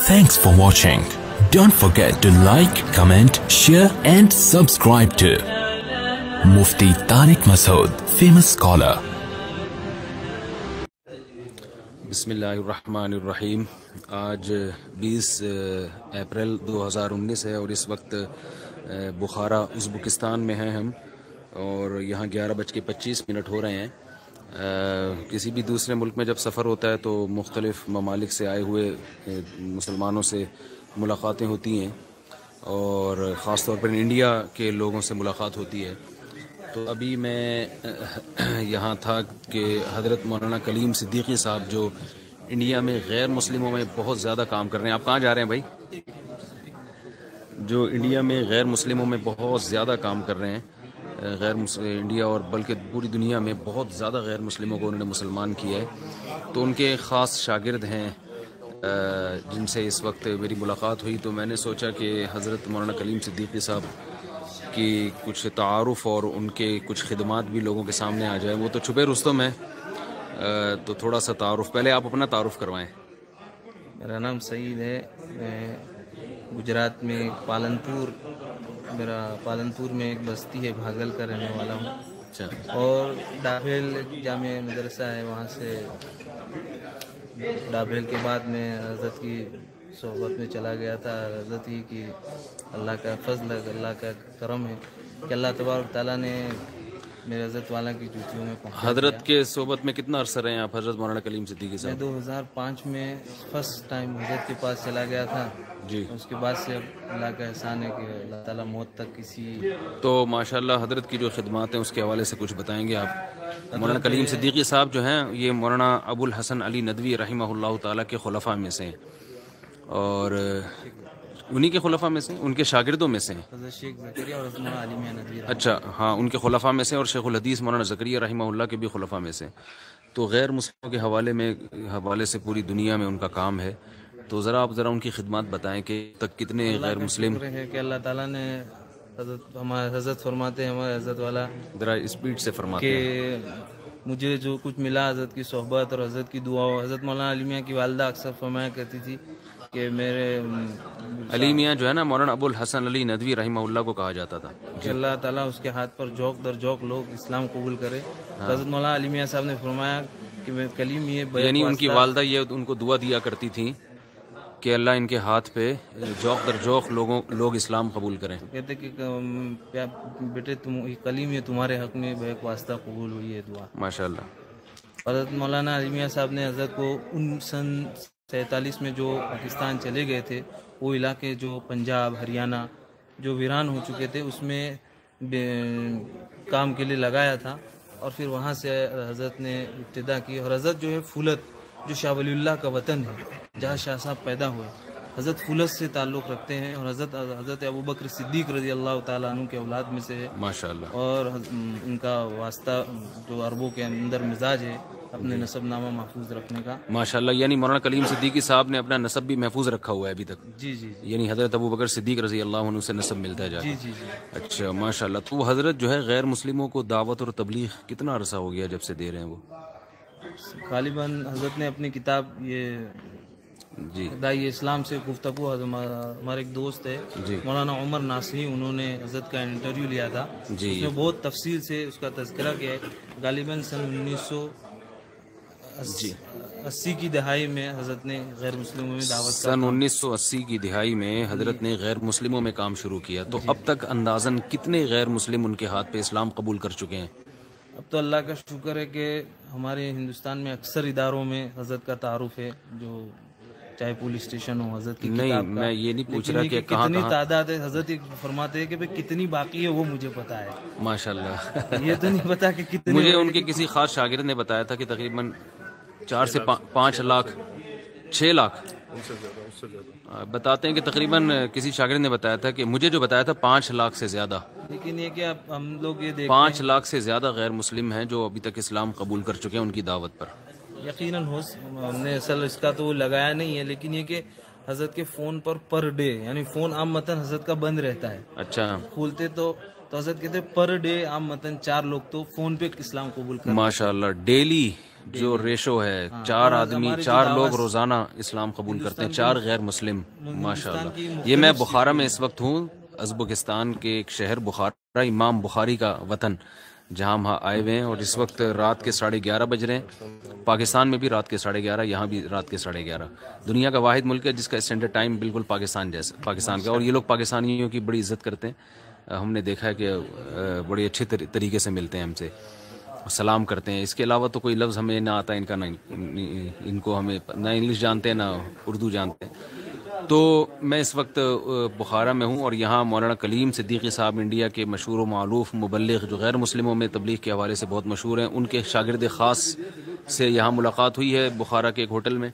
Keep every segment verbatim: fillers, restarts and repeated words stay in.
Thanks for watching. Don't forget to like, comment, share and subscribe to Mufti Tariq Masood, famous scholar. बिस्मिल्लाहिर्रहमानिर्रहीम। आज बीस अप्रैल दो हज़ार उन्नीस है और इस वक्त बुखारा उज़्बेकिस्तान में हैं हम, और यहाँ ग्यारह बज के पच्चीस मिनट हो रहे हैं। आ, किसी भी दूसरे मुल्क में जब सफ़र होता है तो मुख्तलिफ़ ममालिक से आए हुए मुसलमानों से मुलाक़ातें होती हैं, और ख़ास तौर पर इंडिया के लोगों से मुलाक़ात होती है। तो अभी मैं यहाँ था कि हज़रत मौलाना कलीम सिद्दीकी साहब जो इंडिया में गैर मुस्लिमों में बहुत ज़्यादा काम कर रहे हैं। आप कहाँ जा रहे हैं भाई? जो इंडिया में गैर मुस्लिमों में बहुत ज़्यादा काम कर रहे हैं, गैर इंडिया और बल्कि पूरी दुनिया में बहुत ज़्यादा गैर मुस्लिमों को उन्होंने मुसलमान किया है। तो उनके ख़ास शागिर्द हैं जिनसे इस वक्त मेरी मुलाकात हुई। तो मैंने सोचा कि हज़रत मौलाना कलीम सिद्दीकी साहब कि कुछ तारुफ और उनके कुछ खिदमात भी लोगों के सामने आ जाए। वो तो छुपे रुस्तम है, तो थोड़ा सा तारुफ, पहले आप अपना तारुफ करवाएं। मेरा नाम सईद है, मैं गुजरात में पालनपुर मेरा पालनपुर में एक बस्ती है भागल का रहने वाला हूँ। अच्छा। और डाभेल जामिया मदरसा है, वहाँ से डाभेल के बाद मैं हज़रत की सोहबत में चला गया था। हज़रत ही कि अल्लाह का फजल, अल्लाह का करम है कि अल्लाह तबारक ताला ने मेरे हज़रत वाला की जूतियों में पहुँचा। हज़रत के सोहबत में कितना अरसा रहे आप हज़रत मौलाना कलीम सिद्दीकी साहब? मैं दो हज़ार पाँच में फर्स्ट टाइम हज़रत के पास चला गया था जी। उसके बाद से अब अल्लाह का एहसान है कि अल्लाह ताला मौत तक किसी। तो माशाल्लाह हज़रत की जो खिदमात हैं उसके हवाले से कुछ बताएंगे आप? मौलाना कलीम सिद्दीकी साहब जो हैं ये मौलाना अबुल हसन अली नदवी रहिमहुल्लाह ताला के खुलफा में से हैं, और उन्हीं के खुलफा में से, उनके शागिर्दों में से हैं। शेख ज़करिया और मौलाना अली मियां नदवी। अच्छा, हाँ, उनके खुलफा में से, और शेखुल हदीस मौलाना ज़करिया रहिमहुल्लाह के भी खुलफा में से। तो गैर मुस्लिमों के हवाले में हवाले से पूरी दुनिया में उनका काम है। तो ज़रा आप ज़रा उनकी खिदमत बताएं कि तक कितने गैर मुस्लिम है कि अल्लाह ताला ने हज़रत हमारे हज़रत फरमाते हैं, हमारे हज़रत वाला ज़रा स्पीड से फरमाते हैं कि मुझे जो कुछ मिला हज़रत की सोहबत और हज़रत की दुआ। हज़रत मौलाना अली मियां की वालदा अक्सर फरमाया करती थी कि मेरे अली मियां जो है ना, मौलाना अबुल हसन अली नदवी रहिमहुल्लाह को कहा जाता था कि अल्लाह ताला उसके हाथ पर जौक दर जौक लोग इस्लाम कबूल करे। हाँ। हज़रत मौलाना अली मियां साहब ने फरमाया कि मैं कलीम ये यानी उनकी वालदा ये उनको दुआ दिया करती थी कि अल्लाह इनके हाथ पे जौक दर जौक लोगों लोग इस्लाम कबूल करें। कहते कि बेटे तुम कलीम ये तुम्हारे हक में बेक वास्ता कबूल हुई है दुआ। माशाल्लाह। हज़रत मौलाना अली मियां साहब ने हज़रत को उन सन सैंतालीस में जो पाकिस्तान चले गए थे, वो इलाके जो पंजाब हरियाणा जो वीरान हो चुके थे उसमें काम के लिए लगाया था, और फिर वहाँ से हज़रत ने इब्तिदा की। और हज़रत जो है फूलत जो शाह वलीउल्लाह का वतन है, जहाँ शाह साहब पैदा हुए, हज़रत फूलत से ताल्लुक़ रखते हैं, और हज़रत हज़रत अबू बकर सिद्दीक़ रज़ी अल्लाह ताला अन्हु के औलाद में से है माशाल्लाह। और उनका वास्ता जो अरबों के अंदर मिजाज है अपने नसब नामा महफूज रखने का। माशाल्लाह, यानी मौलाना कलीम सिद्दीकी साहब ने अपना नसब भी महफूज रखा हुआ है अभी तक। जी जी, जी। यानी हज़रत अबू बकर सिद्दीक़ रज़ी अल्लाह अन्हु से नसब मिलता है जा। जी जी जी। अच्छा, माशाल्लाह। तो हज़रत जो है गैर मुस्लिमों को दावत और तबलीग कितना अरसा हो गया जब से दे रहे हैं वो? गालिबन हज़रत ने अपनी किताब ये जी दाई इस्लाम से गुफ्तगू, हमारे एक दोस्त है मौलाना उमर नासरी, उन्होंने हज़रत का इंटरव्यू लिया था जी। उसमें बहुत तफसील से उसका तज़किरा किया है। गालिबन सन उन्नीस सौ अस्सी की दहाई में हज़रत ने गैर मुस्लिमों में दावत सन उन्नीस सौ अस्सी की दिहाई में हज़रत ने गैर मुस्लिमों में काम शुरू किया। तो अब तक अंदाज़न कितने गैर मुस्लिम उनके हाथ पे इस्लाम कबूल कर चुके हैं? अब तो अल्लाह का शुक्र है कि हमारे हिंदुस्तान में अक्सर इदारों में हज़रत का तारुफ है, जो चाहे पुलिस स्टेशन हो हज़रत की नहीं, किताब का। मैं ये नहीं पूछ रहा कि कितनी तादाद है, हज़रत फरमाते हैं कि भाई कितनी बाकी है वो मुझे पता है। माशाल्लाह। ये तो नहीं पता कि कितनी। मुझे उनके किसी खास शागिर्द ने बताया था कि तकरीबन चार से पाँच लाख छः लाख बताते हैं कि तकरीबन किसी शागिर्द ने बताया था कि मुझे जो बताया था पाँच लाख से ज़्यादा। लेकिन ये कि आप हम लोग ये देखते पाँच लाख से ज़्यादा गैर मुस्लिम हैं जो अभी तक इस्लाम कबूल कर चुके हैं उनकी दावत पर। यकीनन हो, हमने असल इसका तो लगाया नहीं है, लेकिन ये कि हज़रत के फ़ोन पर पर डे, यानी फ़ोन आम मतन हज़रत का बंद रहता है। अच्छा। खोलते तो तो हज़रत कहते पर डे आम मतन चार लोग तो फ़ोन पे इस्लाम कबूल कर। माशाल्लाह, डेली جو ریشو ہے، چار آدمی چار لوگ روزانہ اسلام قبول کرتے ہیں، چار غیر مسلم، ماشاءاللہ۔ یہ میں بخارا میں اس وقت ہوں، ازبکستان کے ایک شہر بخارا، امام بخاری کا وطن، جہاں ہم آئے ہوئے ہیں، اور اس وقت رات کے ساڑھے گیارہ بج رہے ہیں۔ پاکستان میں بھی رات کے ساڑھے گیارہ، یہاں بھی رات کے ساڑھے گیارہ۔ دنیا کا واحد ملک ہے جس کا اسٹینڈرڈ ٹائم بالکل پاکستان جیسا پاکستان کا، اور یہ لوگ پاکستانیوں کی بڑی عزت کرتے ہیں۔ ہم نے دیکھا ہے کہ بڑے اچھے طریقے سے ملتے ہیں ہم سے، سلام کرتے ہیں۔ اس کے علاوہ تو کوئی لفظ ہمیں نہ آتا ہے ان کا، نہ ان کو ہمیں نہ انگلش جانتے ہیں نہ اردو جانتے ہیں۔ تو میں اس وقت بخارا میں ہوں، اور یہاں مولانا کلیم صدیقی صاحب انڈیا کے مشہور و معروف مبلغ، جو غیر مسلموں میں تبلیغ کے حوالے سے بہت مشہور ہیں، ان کے شاگرد خاص سے یہاں ملاقات ہوئی ہے بخارا کے ایک ہوٹل میں۔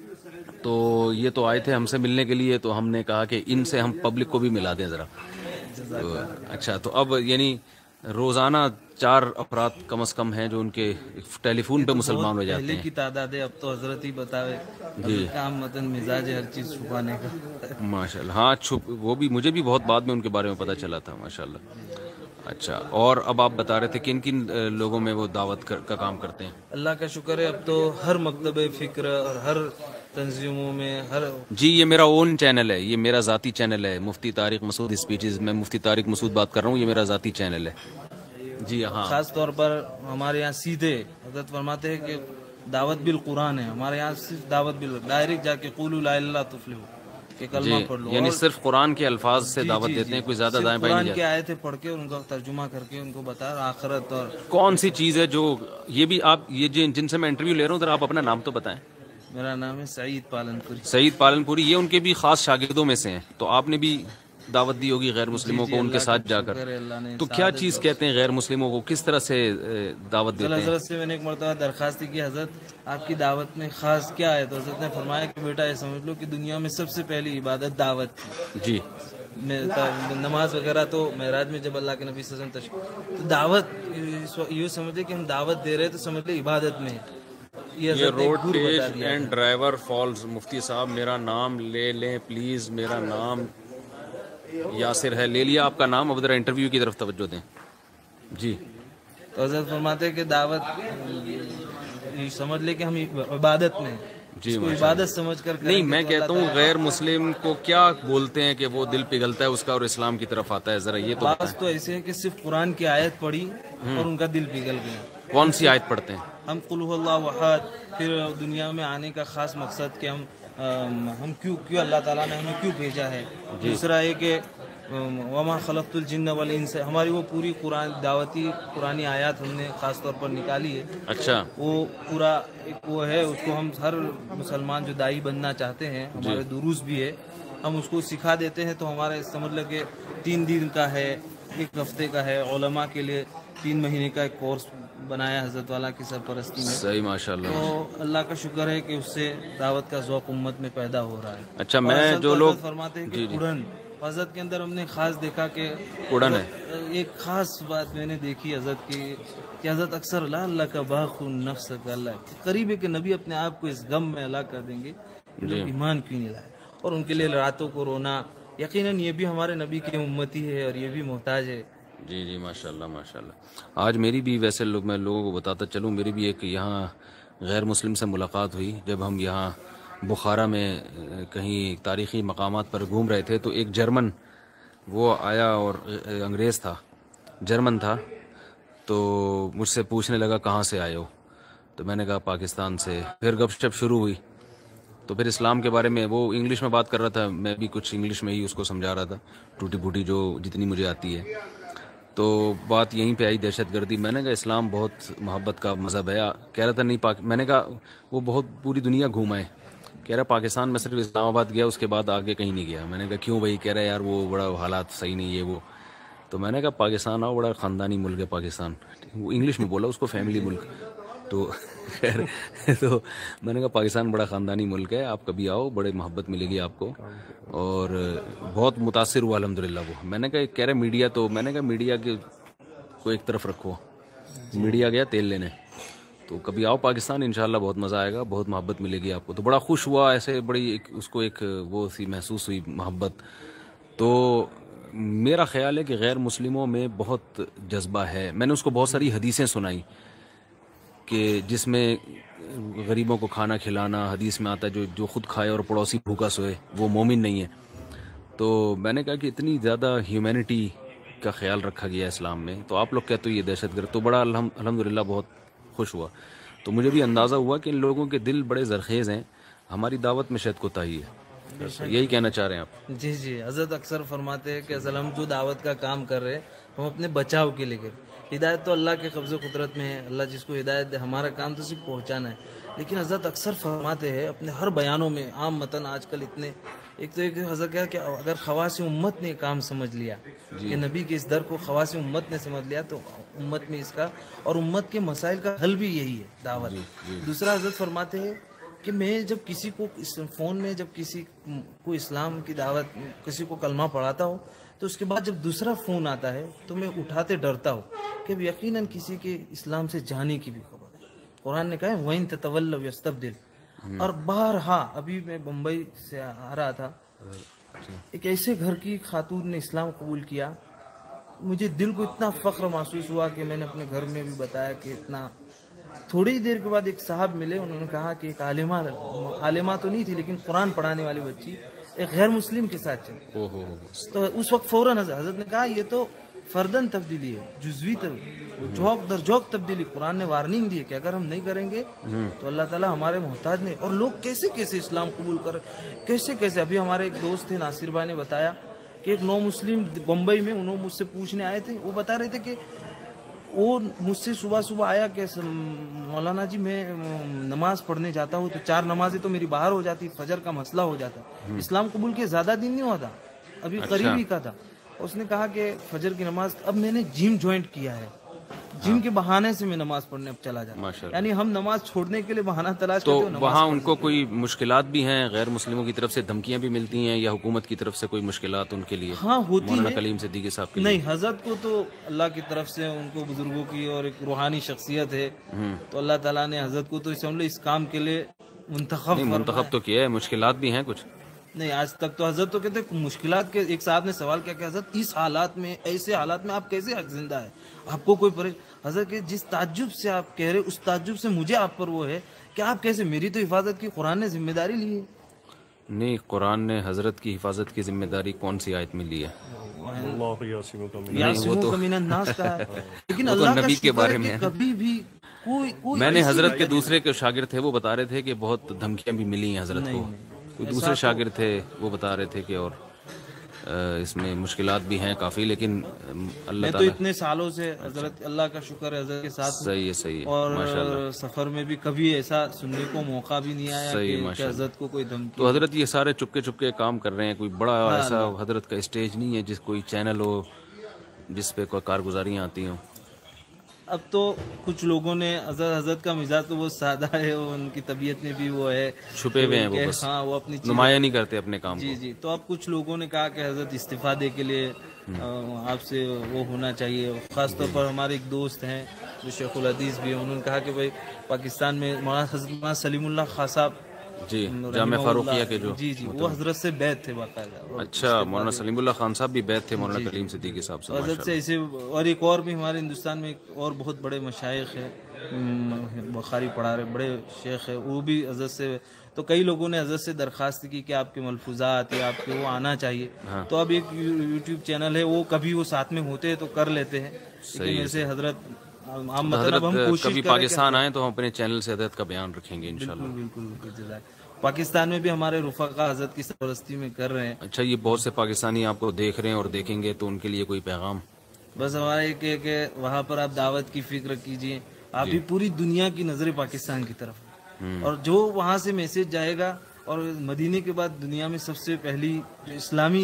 تو یہ تو آئے تھے ہم سے ملنے کے لیے، تو ہم نے کہا کہ ان سے ہم پبلک کو بھی ملا دیں ذرا۔ تو اچھا، تو اب یعنی روزانہ چار افراد کم از کم ہیں جو ان کے ٹیلی فون پہ مسلمان ہو جاتے پہلے ہیں۔ کی تعداد ہے، اب تو حضرت ہی بتاوے، جی کام متن مزاج ہے ہر چیز چھپانے کا، ماشاءاللہ۔ ہاں چھپ وہ بھی مجھے بھی بہت بعد میں ان کے بارے میں پتہ چلا تھا، ماشاءاللہ۔ اچھا، اور اب آپ بتا رہے تھے کن کن لوگوں میں وہ دعوت کا کام کرتے ہیں؟ اللہ کا شکر ہے، اب تو ہر مکتب فکر اور ہر تنظیموں میں ہر، جی یہ میرا اون چینل ہے، یہ میرا ذاتی چینل ہے، مفتی طارق مسعود اسپیچز۔ میں مفتی طارق مسعود بات کر رہا ہوں، یہ میرا ذاتی چینل ہے۔ جی ہاں، خاص طور پر ہمارے یہاں سیدھے حضرت فرماتے ہیں کہ دعوت بالقرآن ہے، ہمارے یہاں صرف دعوت بال ڈائریکٹ جا کے قولوا لا الہ الا اللہ تفلحوا کہ کلمہ پڑھ لو، یعنی صرف قرآن کے الفاظ سے دعوت دیتے ہیں، کوئی زیادہ دائیں بائیں نہیں قرآن کی جاتے۔ آیتیں پڑھ کے ان کا ترجمہ کر کے ان کو بتا، آخرت اور کون سی چیز ہے جو یہ بھی آپ یہ جن جن سے میں انٹرویو لے رہا ہوں، ذرا آپ اپنا نام تو بتائیں۔ میرا نام ہے سعید پالن پوری۔ سعید پالن پوری، یہ ان کے بھی خاص شاگردوں میں سے ہیں، تو آپ نے بھی دعوت دی ہوگی غیر مسلموں کو ان کے ساتھ جا کر۔ تو کیا چیز کہتے ہیں غیر مسلموں کو، کس طرح سے دعوت دیتے ہیں؟ حضرت سے میں نے ایک مرتبہ درخواست کی، حضرت آپ کی دعوت میں خاص کیا ہے؟ تو حضرت نے فرمایا کہ بیٹا یہ سمجھ لو کہ دنیا میں سب سے پہلی عبادت دعوت تھی۔ جی، نماز وغیرہ تو معراج میں جب اللہ کے نبی صلی اللہ علیہ وسلم تشریف، تو دعوت یوں سمجھے کہ ہم دعوت دے رہے تو سمجھ لے عبادت میں ہے۔ یہ road test and driver falls, مفتی صاحب میرا نام لے لیں پلیز، میرا نام یاسر ہے، لے لیا آپ کا نام، اب ذرا انٹرویو کی طرف توجہ دیں۔ جی، تو حضرت فرماتے ہیں کہ دعوت سمجھ لے کہ ہم عبادت میں، جی اس کو عبادت سمجھ کر نہیں، میں کہتا ہوں غیر مسلم کو کیا بولتے ہیں کہ وہ دل پگھلتا ہے اس کا اور اسلام کی طرف آتا ہے، ذرا یہ تو بات تو ایسے ہے کہ صرف قرآن کی آیت پڑھی اور ان کا دل پگھل گیا۔ کون سی آیت پڑھتے ہیں؟ ہم قل هو اللہ احد، پھر دنیا میں آنے کا خاص مقصد کہ ہم ہم کیوں کیوں اللہ تعالیٰ نے ہمیں کیوں بھیجا ہے۔ دوسرا ہے کہ وما خلقت الجن والانس، ہماری وہ پوری قرآن دعوتی قرآنی آیات ہم نے خاص طور پر نکالی ہے۔ اچھا، وہ پورا ایک وہ ہے، اس کو ہم ہر مسلمان جو دائی بننا چاہتے ہیں، ہمارے دروس بھی ہے، ہم اس کو سکھا دیتے ہیں۔ تو ہمارے سمجھ لو کہ تین دن کا ہے، ایک ہفتے کا ہے، علماء کے لیے تین مہینے کا ایک کورس بنایا حضرت والا کی سرپرستی میں۔ صحیح، ماشاءاللہ۔ تو اللہ کا شکر ہے کہ اس سے دعوت کا ذوق امت میں پیدا ہو رہا ہے۔ اچھا، میں جو لوگ فرماتے ہیں کہ قرآن حضرت کے اندر ہم نے خاص دیکھا کہ قرآن ہے، ایک خاص بات میں نے دیکھی حضرت کی کہ حضرت اکثر لا اللہ کا باخ نفس کا اللہ قریب ہے کہ نبی اپنے آپ کو اس غم میں ہلاک کر دیں گے کہ لوگ ایمان کیوں نہیں لائے، اور ان کے لیے راتوں کو رونا، یقیناً یہ بھی ہمارے نبی کی امتی ہے اور یہ بھی محتاج ہے۔ جی جی، ماشاءاللہ ماشاءاللہ۔ آج میری بھی ویسے لوگ میں لوگوں کو بتاتا چلوں، میری بھی ایک یہاں غیر مسلم سے ملاقات ہوئی جب ہم یہاں بخارا میں کہیں تاریخی مقامات پر گھوم رہے تھے، تو ایک جرمن وہ آیا اور انگریز تھا، جرمن تھا، تو مجھ سے پوچھنے لگا کہاں سے آئے ہو، تو میں نے کہا پاکستان سے۔ پھر گپ شپ شروع ہوئی، تو پھر اسلام کے بارے میں وہ انگلش میں بات کر رہا تھا، میں بھی کچھ انگلش میں ہی اس کو سمجھا رہا تھا، ٹوٹی پھوٹی جو جتنی مجھے آتی ہے۔ تو بات یہیں پہ آئی دہشت گردی۔ میں نے کہا اسلام بہت محبت کا مذہب ہے۔ کہہ رہا تھا نہیں پاک میں نے کہا وہ بہت پوری دنیا گھوما ہے، کہہ رہا پاکستان میں صرف اسلام آباد گیا، اس کے بعد آگے کہیں نہیں گیا۔ میں نے کہا کیوں بھائی؟ کہہ رہا یار وہ بڑا حالات صحیح نہیں ہے وہ۔ تو میں نے کہا پاکستان آؤ، بڑا خاندانی ملک ہے پاکستان، وہ انگلش میں بولا اس کو فیملی ملک، تو خیر تو میں نے کہا پاکستان بڑا خاندانی ملک ہے، آپ کبھی آؤ، بڑے محبت ملے گی آپ کو، اور بہت متاثر ہوا الحمدللہ وہ۔ میں نے کہا کہہ رہے میڈیا، تو میں نے کہا میڈیا کے کو ایک طرف رکھو، میڈیا گیا تیل لینے، تو کبھی آؤ پاکستان، انشاءاللہ بہت مزہ آئے گا، بہت محبت ملے گی آپ کو۔ تو بڑا خوش ہوا، ایسے بڑی ایک اس کو ایک وہ سی محسوس ہوئی محبت۔ تو میرا خیال ہے کہ غیر مسلموں میں بہت جذبہ ہے۔ میں نے اس کو بہت ساری حدیثیں سنائی کہ جس میں غریبوں کو کھانا کھلانا، حدیث میں آتا ہے جو جو خود کھائے اور پڑوسی بھوکا سوئے وہ مومن نہیں ہے. تو میں نے کہا کہ اتنی زیادہ ہیومینٹی کا خیال رکھا گیا ہے اسلام میں، تو آپ لوگ کہتے ہو یہ دہشت گرد، تو بڑا الحمد للہ بہت خوش ہوا. تو مجھے بھی اندازہ ہوا کہ ان لوگوں کے دل بڑے زرخیز ہیں، ہماری دعوت میں شاید کوتاہی ہے. یہی کہنا چاہ رہے ہیں آپ؟ جی جی، حضرت اکثر فرماتے ہیں کہ اصل ہم جو دعوت کا کام کر رہے ہیں ہم اپنے بچاؤ کے لیے کر رہے ہیں. ہدایت تو اللہ کے قبض و قدرت میں ہے، اللہ جس کو ہدایت دے، ہمارا کام تو صرف پہنچانا ہے. لیکن حضرت اکثر فرماتے ہیں اپنے ہر بیانوں میں، عام متن آج کل اتنے، ایک تو ایک حضرت کیا کہ اگر خواص امت نے کام سمجھ لیا کہ نبی کے اس در کو خواص امت نے سمجھ لیا تو امت میں اس کا اور امت کے مسائل کا حل بھی یہی ہے دعوت. دوسرا حضرت فرماتے ہیں کہ میں جب کسی کو فون میں جب کسی کو اسلام کی دعوت، کسی کو کلمہ پڑھاتا ہوں تو اس کے بعد جب دوسرا فون آتا ہے تو میں اٹھاتے ڈرتا ہوں کہ یقیناً کسی کے اسلام سے جانے کی بھی خبر ہے. قرآن نے کہا ہے وَإِن تَتَوَلَّوْا يَسْتَبْدِلْ. اور بارہا ابھی میں بمبئی سے آ رہا تھا، ایک ایسے گھر کی خاتون نے اسلام قبول کیا، مجھے دل کو اتنا فخر محسوس ہوا کہ میں نے اپنے گھر میں بھی بتایا کہ اتنا. تھوڑی دیر کے بعد ایک صاحب ملے، انہوں نے کہا کہ ایک عالمہ عالمہ تو نہیں تھی لیکن قرآن پڑھانے والی بچی ایک غیر مسلم کے ساتھ چلی. تو اس وقت فوراً حضرت نے کہا یہ تو فردن تبدیلی ہے، جزوی تبدیلی، جھوک در جھوک تبدیلی. قرآن نے وارننگ دی ہے کہ اگر ہم نہیں کریں گے تو اللہ تعالیٰ ہمارے محتاج نہیں. اور لوگ کیسے کیسے اسلام قبول کر، کیسے کیسے. ابھی ہمارے ایک دوست تھے ناصر بھائی نے بتایا کہ ایک نو مسلم بمبئی میں، انہوں مجھ سے پوچھنے آئے تھے، وہ بتا رہے تھے کہ وہ مجھ سے صبح صبح آیا کہ مولانا جی میں نماز پڑھنے جاتا ہوں تو چار نمازیں تو میری باہر ہو جاتی، فجر کا مسئلہ ہو جاتا. اسلام قبول کے زیادہ دن نہیں ہوا تھا، ابھی قریب ہی کا تھا. اس نے کہا کہ فجر کی نماز، اب میں نے جم جوائنٹ کیا ہے، جم کے بہانے سے میں نماز پڑھنے اب چلا جاتا. یعنی ہم نماز چھوڑنے کے لیے بہانہ تلاش کرتے ہیں. تو وہاں ان کو کوئی مشکلات بھی ہیں، غیر مسلموں کی طرف سے دھمکیاں بھی ملتی ہیں یا حکومت کی طرف سے کوئی مشکلات ان کے لیے؟ ہاں ہوتی مولانا ہے. کلیم صدیقی صاحب کے لیے نہیں، حضرت کو تو اللہ کی طرف سے ان کو بزرگوں کی اور ایک روحانی شخصیت ہے، تو اللہ تعالیٰ نے حضرت کو تو اس کام کے لیے منتخب منتخب تو کیا ہے. مشکلات بھی ہیں کچھ؟ نہیں، آج تک تو حضرت تو کہتے مشکلات کے. ایک صاحب نے سوال کیا کہ حضرت اس حالات میں، ایسے حالات میں آپ کیسے زندہ ہے، آپ کو کوئی پریش. حضرت کہ جس تعجب سے آپ کہہ رہے اس تعجب سے مجھے آپ پر وہ ہے کہ آپ کیسے، میری تو حفاظت کی قرآن نے ذمہ داری لی ہے. نہیں، قرآن نے حضرت کی حفاظت کی ذمہ داری کون سی آیت میں لی ہے؟ یاسمو کا من الناس کا ہے. لیکن اللہ نبی کے بارے میں کبھی بھی کوئی کوئی میں نے حضرت کے دوسرے کے شاگرد تھے، وہ بتا رہے تھے کہ بہت دھمکیاں بھی ملی ہیں حضرت کو. کوئی دوسرے شاگرد تھے وہ بتا رہے تھے کہ اور اس میں مشکلات بھی ہیں کافی، لیکن اللہ میں تو اتنے سالوں سے حضرت، اللہ کا شکر ہے حضرت کے ساتھ. صحیح ہے، صحیح ہے، اور سفر میں بھی کبھی ایسا سننے کو موقع بھی نہیں آیا کہ حضرت کو کوئی دھمکی. تو حضرت یہ سارے چپکے چپکے کام کر رہے ہیں، کوئی بڑا ایسا حضرت کا اسٹیج نہیں ہے جس کوئی چینل ہو جس پہ کوئی کارگزاریاں آتی ہوں؟ اب تو کچھ لوگوں نے، حضرت حضرت کا مزاج تو بہت سادہ ہے، ان کی طبیعت میں بھی وہ ہے، چھپے ہوئے ہیں وہ، بس ہاں وہ اپنی نمایاں نہیں کرتے اپنے کام کو. جی جی. تو اب کچھ لوگوں نے کہا کہ حضرت استفادے کے لیے آپ سے وہ ہونا چاہیے. خاص طور پر ہمارے ایک دوست ہیں جو شیخ الحدیث بھی ہیں، انہوں نے کہا کہ بھائی پاکستان میں مولانا حضرت مولانا سلیم اللہ خان صاحب، جی جامعہ فاروقیہ کے جو، جی جی وہ حضرت سے بیعت تھے باقاعدہ. اچھا، مولانا سلیم اللہ خان صاحب بھی بیعت تھے مولانا کلیم صدیقی صاحب سے. حضرت سے ایسے. اور ایک اور بھی ہمارے ہندوستان میں ایک اور بہت بڑے مشائخ ہیں، بخاری پڑھا رہے بڑے شیخ ہیں، وہ بھی حضرت سے. تو کئی لوگوں نے حضرت سے درخواست کی کہ آپ کے ملفوظات یا آپ کے وہ آنا چاہیے. تو اب ایک یوٹیوب چینل ہے، وہ کبھی وہ ساتھ میں ہوتے ہیں تو کر لیتے ہیں. لیکن ایسے حضرت حضرت کبھی پاکستان آئیں تو ہم اپنے چینل سے حضرت کا بیان رکھیں گے انشاءاللہ. بالکل بالکل. پاکستان میں بھی ہمارے رفقا حضرت کی سرپرستی میں کر رہے ہیں. اچھا، یہ بہت سے پاکستانی آپ کو دیکھ رہے ہیں اور دیکھیں گے، تو ان کے لیے کوئی پیغام؟ بس ہمارا ایک ہے کہ وہاں پر آپ دعوت کی فکر کیجئے. آپ بھی پوری دنیا کی نظر پاکستان کی طرف، اور جو وہاں سے میسج جائے گا. اور مدینے کے بعد دنیا میں سب سے پہلی اسلامی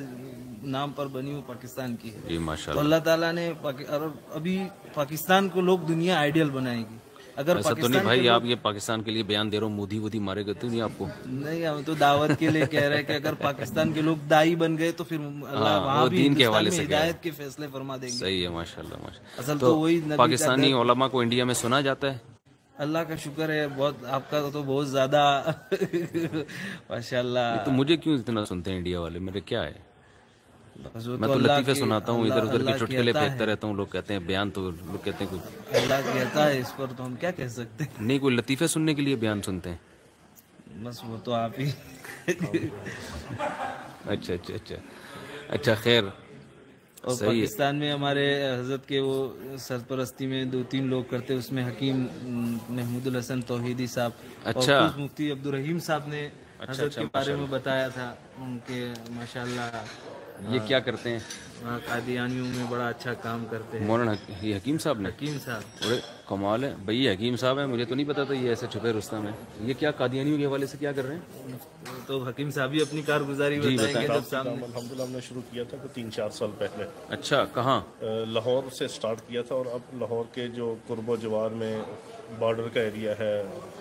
نام پر بنی وہ پاکستان کی ہے. جی ماشاءاللہ. تو اللہ تعالیٰ نے ابھی پاکستان کو لوگ دنیا آئیڈیل بنائے گی. اگر ایسا تو نہیں بھائی آپ یہ پاکستان کے لیے بیان دے رہے ہو، مودی وودی مارے گئے تو نہیں آپ کو؟ نہیں، ہم تو دعوت کے لیے کہہ رہے ہیں کہ اگر پاکستان کے لوگ دائی بن گئے تو پھر اللہ وہاں بھی دین کے حوالے سے ہدایت کے فیصلے فرما دیں گے. صحیح ہے، ماشاءاللہ ماشاءاللہ. اصل تو وہی پاکستانی علماء کو انڈیا میں سنا جاتا ہے؟ اللہ کا شکر ہے، بہت. آپ کا تو بہت زیادہ ماشاءاللہ. تو مجھے کیوں اتنا سنتے ہیں انڈیا والے؟ میرے کیا ہے؟ بس وہ میں تو اللہ لطیفے کی- سناتا ہوں، اللہ- ادھر ادھر اللہ کے چٹکلے کہتا پھینکتا ہے، رہتا ہوں، لوگ کہتے ہیں بیان، تو لوگ کہتے ہیں کوئی اللہ کہتا ہے اس پر، تو ہم کیا کہہ سکتے ہیں؟ نہیں، کوئی لطیفے سننے کے لیے بیان سنتے ہیں. بس وہ تو آپ ہی اچھا اچھا اچھا اچھا خیر اور صحیح ہے. پاکستان میں ہمارے حضرت کے وہ سرپرستی میں دو تین لوگ کرتے، اس میں حکیم محمود الحسن توحیدی صاحب اور اچھا. خود مفتی عبدالرحیم صاحب نے حضرت کے بارے میں بتایا تھا ان کے، ماشاءاللہ یہ کیا کرتے ہیں وہاں قادیانیوں میں بڑا اچھا کام کرتے ہیں. مولانا حک- یہ حکیم صاحب نے؟ حکیم صاحب بڑے کمال ہے بھائی، یہ حکیم صاحب ہیں، مجھے تو نہیں پتا تھا یہ ایسے چھپے رستم ہیں. یہ کیا قادیانیوں کے حوالے سے کیا کر رہے ہیں؟ تو حکیم صاحب ہی اپنی کارگزاری جی بتائیں گے بتائیں. جب سامنے. الحمدللہ ہم نے شروع کیا تھا کوئی تین چار سال پہلے، اچھا کہاں؟ لاہور سے سٹارٹ کیا تھا، اور اب لاہور کے جو قرب و جوار میں بارڈر کا ایریا ہے،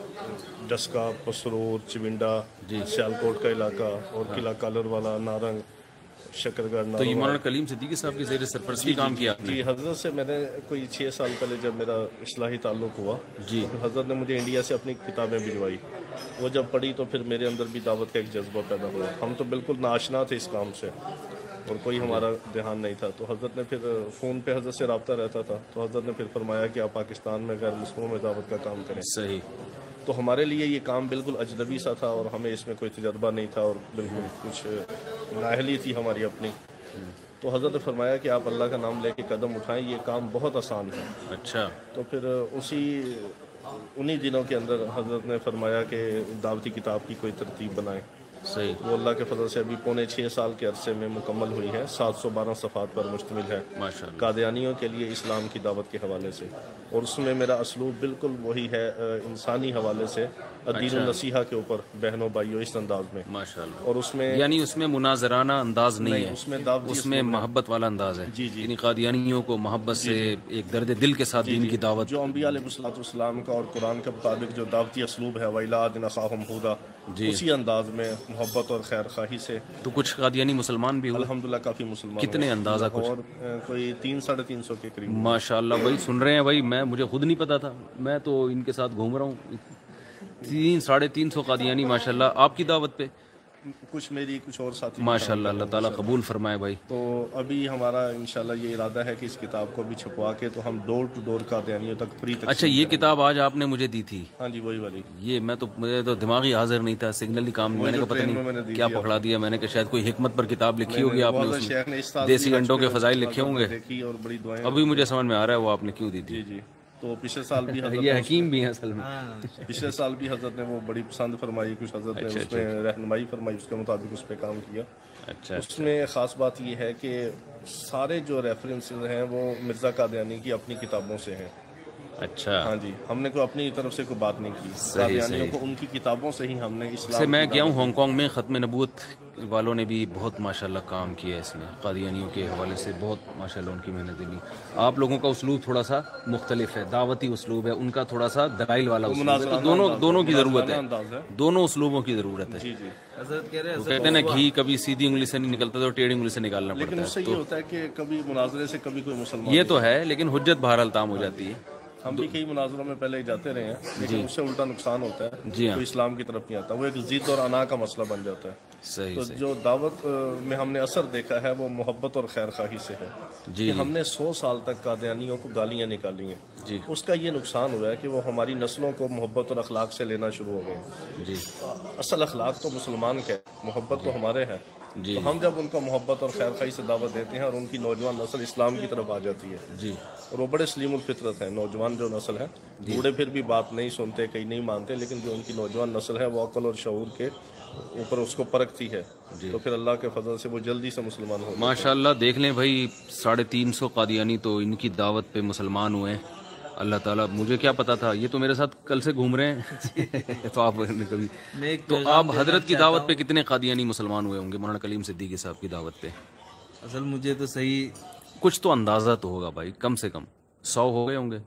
ڈسکا، پسرور، چونڈا، سیالکوٹ کا علاقہ، اور قلعہ کالر والا، نارنگ، شکرگڑھ، تو یہ ناروا. مولانا کلیم صدیقی صاحب کی زیر سرپرستی کام کیا آپ نے؟ جی، حضرت سے میں نے کوئی چھ سال پہلے جب میرا اصلاحی تعلق ہوا، جی. حضرت نے مجھے انڈیا سے اپنی کتابیں بھجوائی، وہ جب پڑھی تو پھر میرے اندر بھی دعوت کا ایک جذبہ پیدا ہوا. ہم تو بالکل ناآشنا تھے اس کام سے اور کوئی ہمارا دھیان نہیں تھا، تو حضرت نے پھر فون پہ حضرت سے رابطہ رہتا تھا، تو حضرت نے پھر فرمایا کہ آپ پاکستان میں غیر مسلموں میں دعوت کا کام کریں. صحیح. تو ہمارے لیے یہ کام بالکل اجنبی سا تھا، اور ہمیں اس میں کوئی تجربہ نہیں تھا، اور بالکل کچھ نااہلی تھی ہماری اپنی. تو حضرت نے فرمایا کہ آپ اللہ کا نام لے کے قدم اٹھائیں، یہ کام بہت آسان ہے. اچھا. تو پھر اسی انہی دنوں کے اندر حضرت نے فرمایا کہ دعوتی کتاب کی کوئی ترتیب بنائیں. صحیح. وہ اللہ کے فضل سے ابھی پونے چھ سال کے عرصے میں مکمل ہوئی ہے، سات سو بارہ صفحات پر مشتمل ہے، ماشاء اللہ. قادیانیوں کے لیے اسلام کی دعوت کے حوالے سے. اور اس میں میرا اسلوب بالکل وہی ہے، انسانی حوالے سے، الدین النصیحہ کے اوپر، بہنوں بھائیوں، اس انداز میں. ماشاء اللہ. اور اس میں یعنی اس میں مناظرانہ انداز نہیں ہے، اس میں دعوتی اس میں محبت والا انداز ہے. جی جی یعنی قادیانیوں کو محبت سے ایک درد دل کے ساتھ دین کی دعوت. جو انبیاء علیہ الصلوۃ والسلام کا اور قرآن کے مطابق جو دعوتی اسلوب ہے، وَإِلَىٰ عَادٍ أَخَاهُمْ هُودًا، اسی انداز میں محبت اور خیر خواہی سے. تو کچھ قادیانی مسلمان بھی ہوئے؟ الحمدللہ کافی مسلمان کتنے اندازہ کچھ؟ اور کوئی تین ساڑھے تین سو کے قریب. ماشاء اللہ بھائی، سن رہے ہیں بھائی، میں مجھے خود نہیں پتا تھا، میں تو ان کے ساتھ گھوم رہا ہوں. تین ساڑھے تین سو قادیانی ماشاء اللہ آپ کی دعوت پہ. کچھ میری، کچھ اور ساتھی. ماشاء اللہ، اللہ تعالیٰ قبول فرمائے بھائی. تو ابھی ہمارا انشاءاللہ یہ ارادہ ہے کہ اس کتاب کو بھی چھپوا کے تو ہم ڈور ٹو ڈور قادیانیوں تک فری تک. اچھا، یہ کتاب آج آپ نے مجھے دی تھی؟ ہاں جی، وہی والی. یہ میں تو مجھے تو دماغی حاضر نہیں تھا، سگنل ہی کام، میں نے کہا پتہ نہیں کیا پکڑا دیا. میں نے کہا شاید کوئی حکمت پر کتاب لکھی ہوگی آپ نے، اس میں دیسی انڈوں کے فضائل لکھے ہوں گے. اور بڑی دعائیں. ابھی مجھے سمجھ میں آ رہا ہے وہ آپ نے کیوں دی تھی. جی جی. تو پچھلے سال بھی حضرت یہ حکیم بھی ہیں اصل میں. پچھلے سال بھی حضرت نے وہ بڑی پسند فرمائی، کچھ حضرت نے اس میں رہنمائی فرمائی، اس کے مطابق اس پہ کام کیا. اچھا. اس میں خاص بات یہ ہے کہ سارے جو ریفرنسز ہیں وہ مرزا قادیانی کی اپنی کتابوں سے ہیں. اچھا. ہاں جی، ہم نے کوئی اپنی طرف سے کوئی بات نہیں کی. قادیانیوں کو ان کی کتابوں سے ہی ہم نے اسلام. سے میں گیا ہوں ہانگ کانگ میں، ختم نبوت والوں نے بھی بہت ماشاءاللہ کام کیا ہے اس میں، قادیانیوں کے حوالے سے بہت ماشاءاللہ ان کی محنت بھی. آپ لوگوں کا اسلوب تھوڑا سا مختلف ہے، دعوتی اسلوب ہے، ان کا تھوڑا سا دلائل والا اسلوب ہے. تو دونوں دونوں کی ضرورت ہے، دونوں اسلوبوں کی ضرورت ہے. جی جی. حضرت کہہ رہے ہیں کہتے ہیں نا گھی کبھی سیدھی انگلی سے نہیں نکلتا تو ٹیڑھی انگلی سے نکالنا پڑتا لیکن ہے. اس سے یہ ہوتا ہے کہ کبھی مناظرے سے کبھی کوئی مسلمان. یہ تو ہے، لیکن حجت بہرحال تام ہو جاتی ہے. ہم بھی کئی مناظروں میں پہلے جاتے رہے ہیں، لیکن اس سے الٹا نقصان ہوتا ہے. جی ہاں. کوئی اسلام کی طرف نہیں آتا، وہ ایک ضد اور انا کا مسئلہ بن جاتا ہے. صحیح تو صحیح. جو دعوت میں ہم نے اثر دیکھا ہے وہ محبت اور خیر خواہی سے ہے. جی کہ ہم نے سو سال تک قادیانیوں کو گالیاں نکالی ہیں. جی. اس کا یہ نقصان ہوا ہے کہ وہ ہماری نسلوں کو محبت اور اخلاق سے لینا شروع ہو گئے. جی. اصل اخلاق تو مسلمان کے، محبت تو ہمارے ہیں. جی. تو ہم جب ان کو محبت اور خیر خواہی سے دعوت دیتے ہیں اور ان کی نوجوان نسل اسلام کی طرف آ جاتی ہے. جی. اور وہ بڑے سلیم الفطرت ہیں، نوجوان جو نسل ہے. بوڑھے پھر بھی بات نہیں سنتے، کئی نہیں مانتے، لیکن جو ان کی نوجوان نسل ہے وہ عقل اور شعور کے اوپر اس کو پرکھتی ہے. تو پھر اللہ کے فضل سے وہ جلدی سے مسلمان ہو. ماشاء اللہ. دیکھ لیں بھائی، ساڑھے تین سو قادیانی تو ان کی دعوت پہ مسلمان ہوئے. اللہ تعالیٰ، مجھے کیا پتا تھا، یہ تو میرے ساتھ کل سے گھوم رہے ہیں. تو آپ کبھی تو آپ حضرت کی دعوت پہ کتنے قادیانی مسلمان ہوئے ہوں گے مولانا کلیم صدیقی صاحب کی دعوت پہ؟ اصل مجھے تو صحیح کچھ تو اندازہ تو ہوگا بھائی، کم سے کم سو ہو گئے ہوں گے.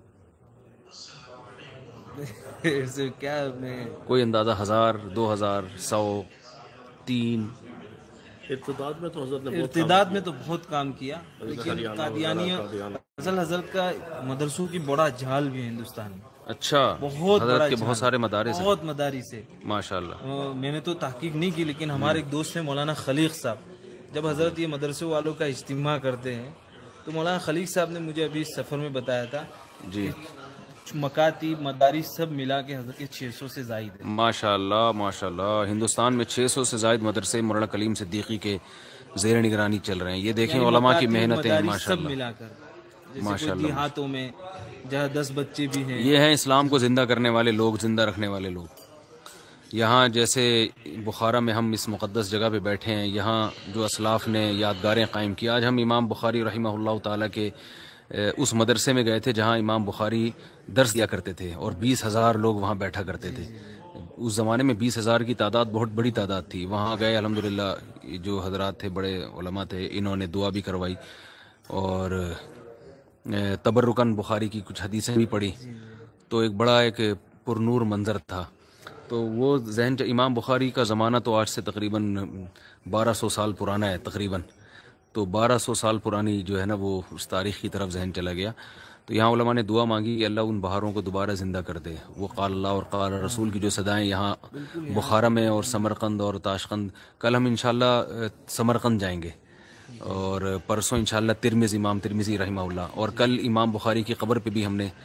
کیا میں کوئی اندازہ؟ ہزار، دو ہزار، سو، تین؟ ارتداد میں تو حضرت نے ارتداد میں تو بہت کام کیا، لیکن قادیانیوں اصل حضرت کا مدرسوں کی بڑا جھال بھی ہے ہندوستان میں. اچھا. بہت حضرت کے بہت سارے مدارس ہیں. بہت مدارس ہے ماشاء اللہ. میں نے تو تحقیق نہیں کی، لیکن ہمارے ایک دوست ہیں مولانا خلیق صاحب، جب حضرت یہ مدرسے والوں کا اجتماع کرتے ہیں تو مولانا خلیق صاحب نے مجھے ابھی اس سفر میں بتایا تھا جی مکاتب مدارس سب ملا کے حضرت کے چھ سو سے زائد ہے. ماشاء اللہ ماشاء اللہ ہندوستان میں چھ سو سے زائد مدرسے مولانا کلیم صدیقی کے زیر نگرانی چل رہے ہیں. یہ دیکھیں یعنی علماء کی مکاتب، محنتیں ہیں مدارس ماشاء سب اللہ ملا کر، جیسے ماشاء کوئی اللہ. دیہاتوں میں جہاں دس بچے بھی ہیں. یہ ہیں اسلام کو زندہ کرنے والے لوگ، زندہ رکھنے والے لوگ. یہاں جیسے بخارا میں ہم اس مقدس جگہ پہ بیٹھے ہیں، یہاں جو اسلاف نے یادگاریں قائم کی. آج ہم امام بخاری رحمہ اللہ تعالیٰ کے اس مدرسے میں گئے تھے جہاں امام بخاری درس دیا کرتے تھے اور بیس ہزار لوگ وہاں بیٹھا کرتے تھے. اس زمانے میں بیس ہزار کی تعداد بہت بڑی تعداد تھی. وہاں گئے الحمدللہ، جو حضرات تھے بڑے علماء تھے، انہوں نے دعا بھی کروائی اور تبرکن بخاری کی کچھ حدیثیں بھی پڑھی. تو ایک بڑا ایک پرنور منظر تھا. تو وہ ذہن امام بخاری کا زمانہ تو آج سے تقریباً بارہ سو سال پرانا ہے تقریباً. تو بارہ سو سال پرانی جو ہے نا وہ اس تاریخ کی طرف ذہن چلا گیا. تو یہاں علماء نے دعا مانگی کہ اللہ ان بہاروں کو دوبارہ زندہ کر دے. وہ قال اللہ اور قال رسول کی جو صدائیں یہاں بخارا میں اور سمرقند اور تاشقند. کل ہم انشاءاللہ سمرقند جائیں گے اور پرسوں انشاءاللہ ترمذ امام ترمذی رحمہ اللہ، اور کل امام بخاری کی قبر پہ بھی ہم نے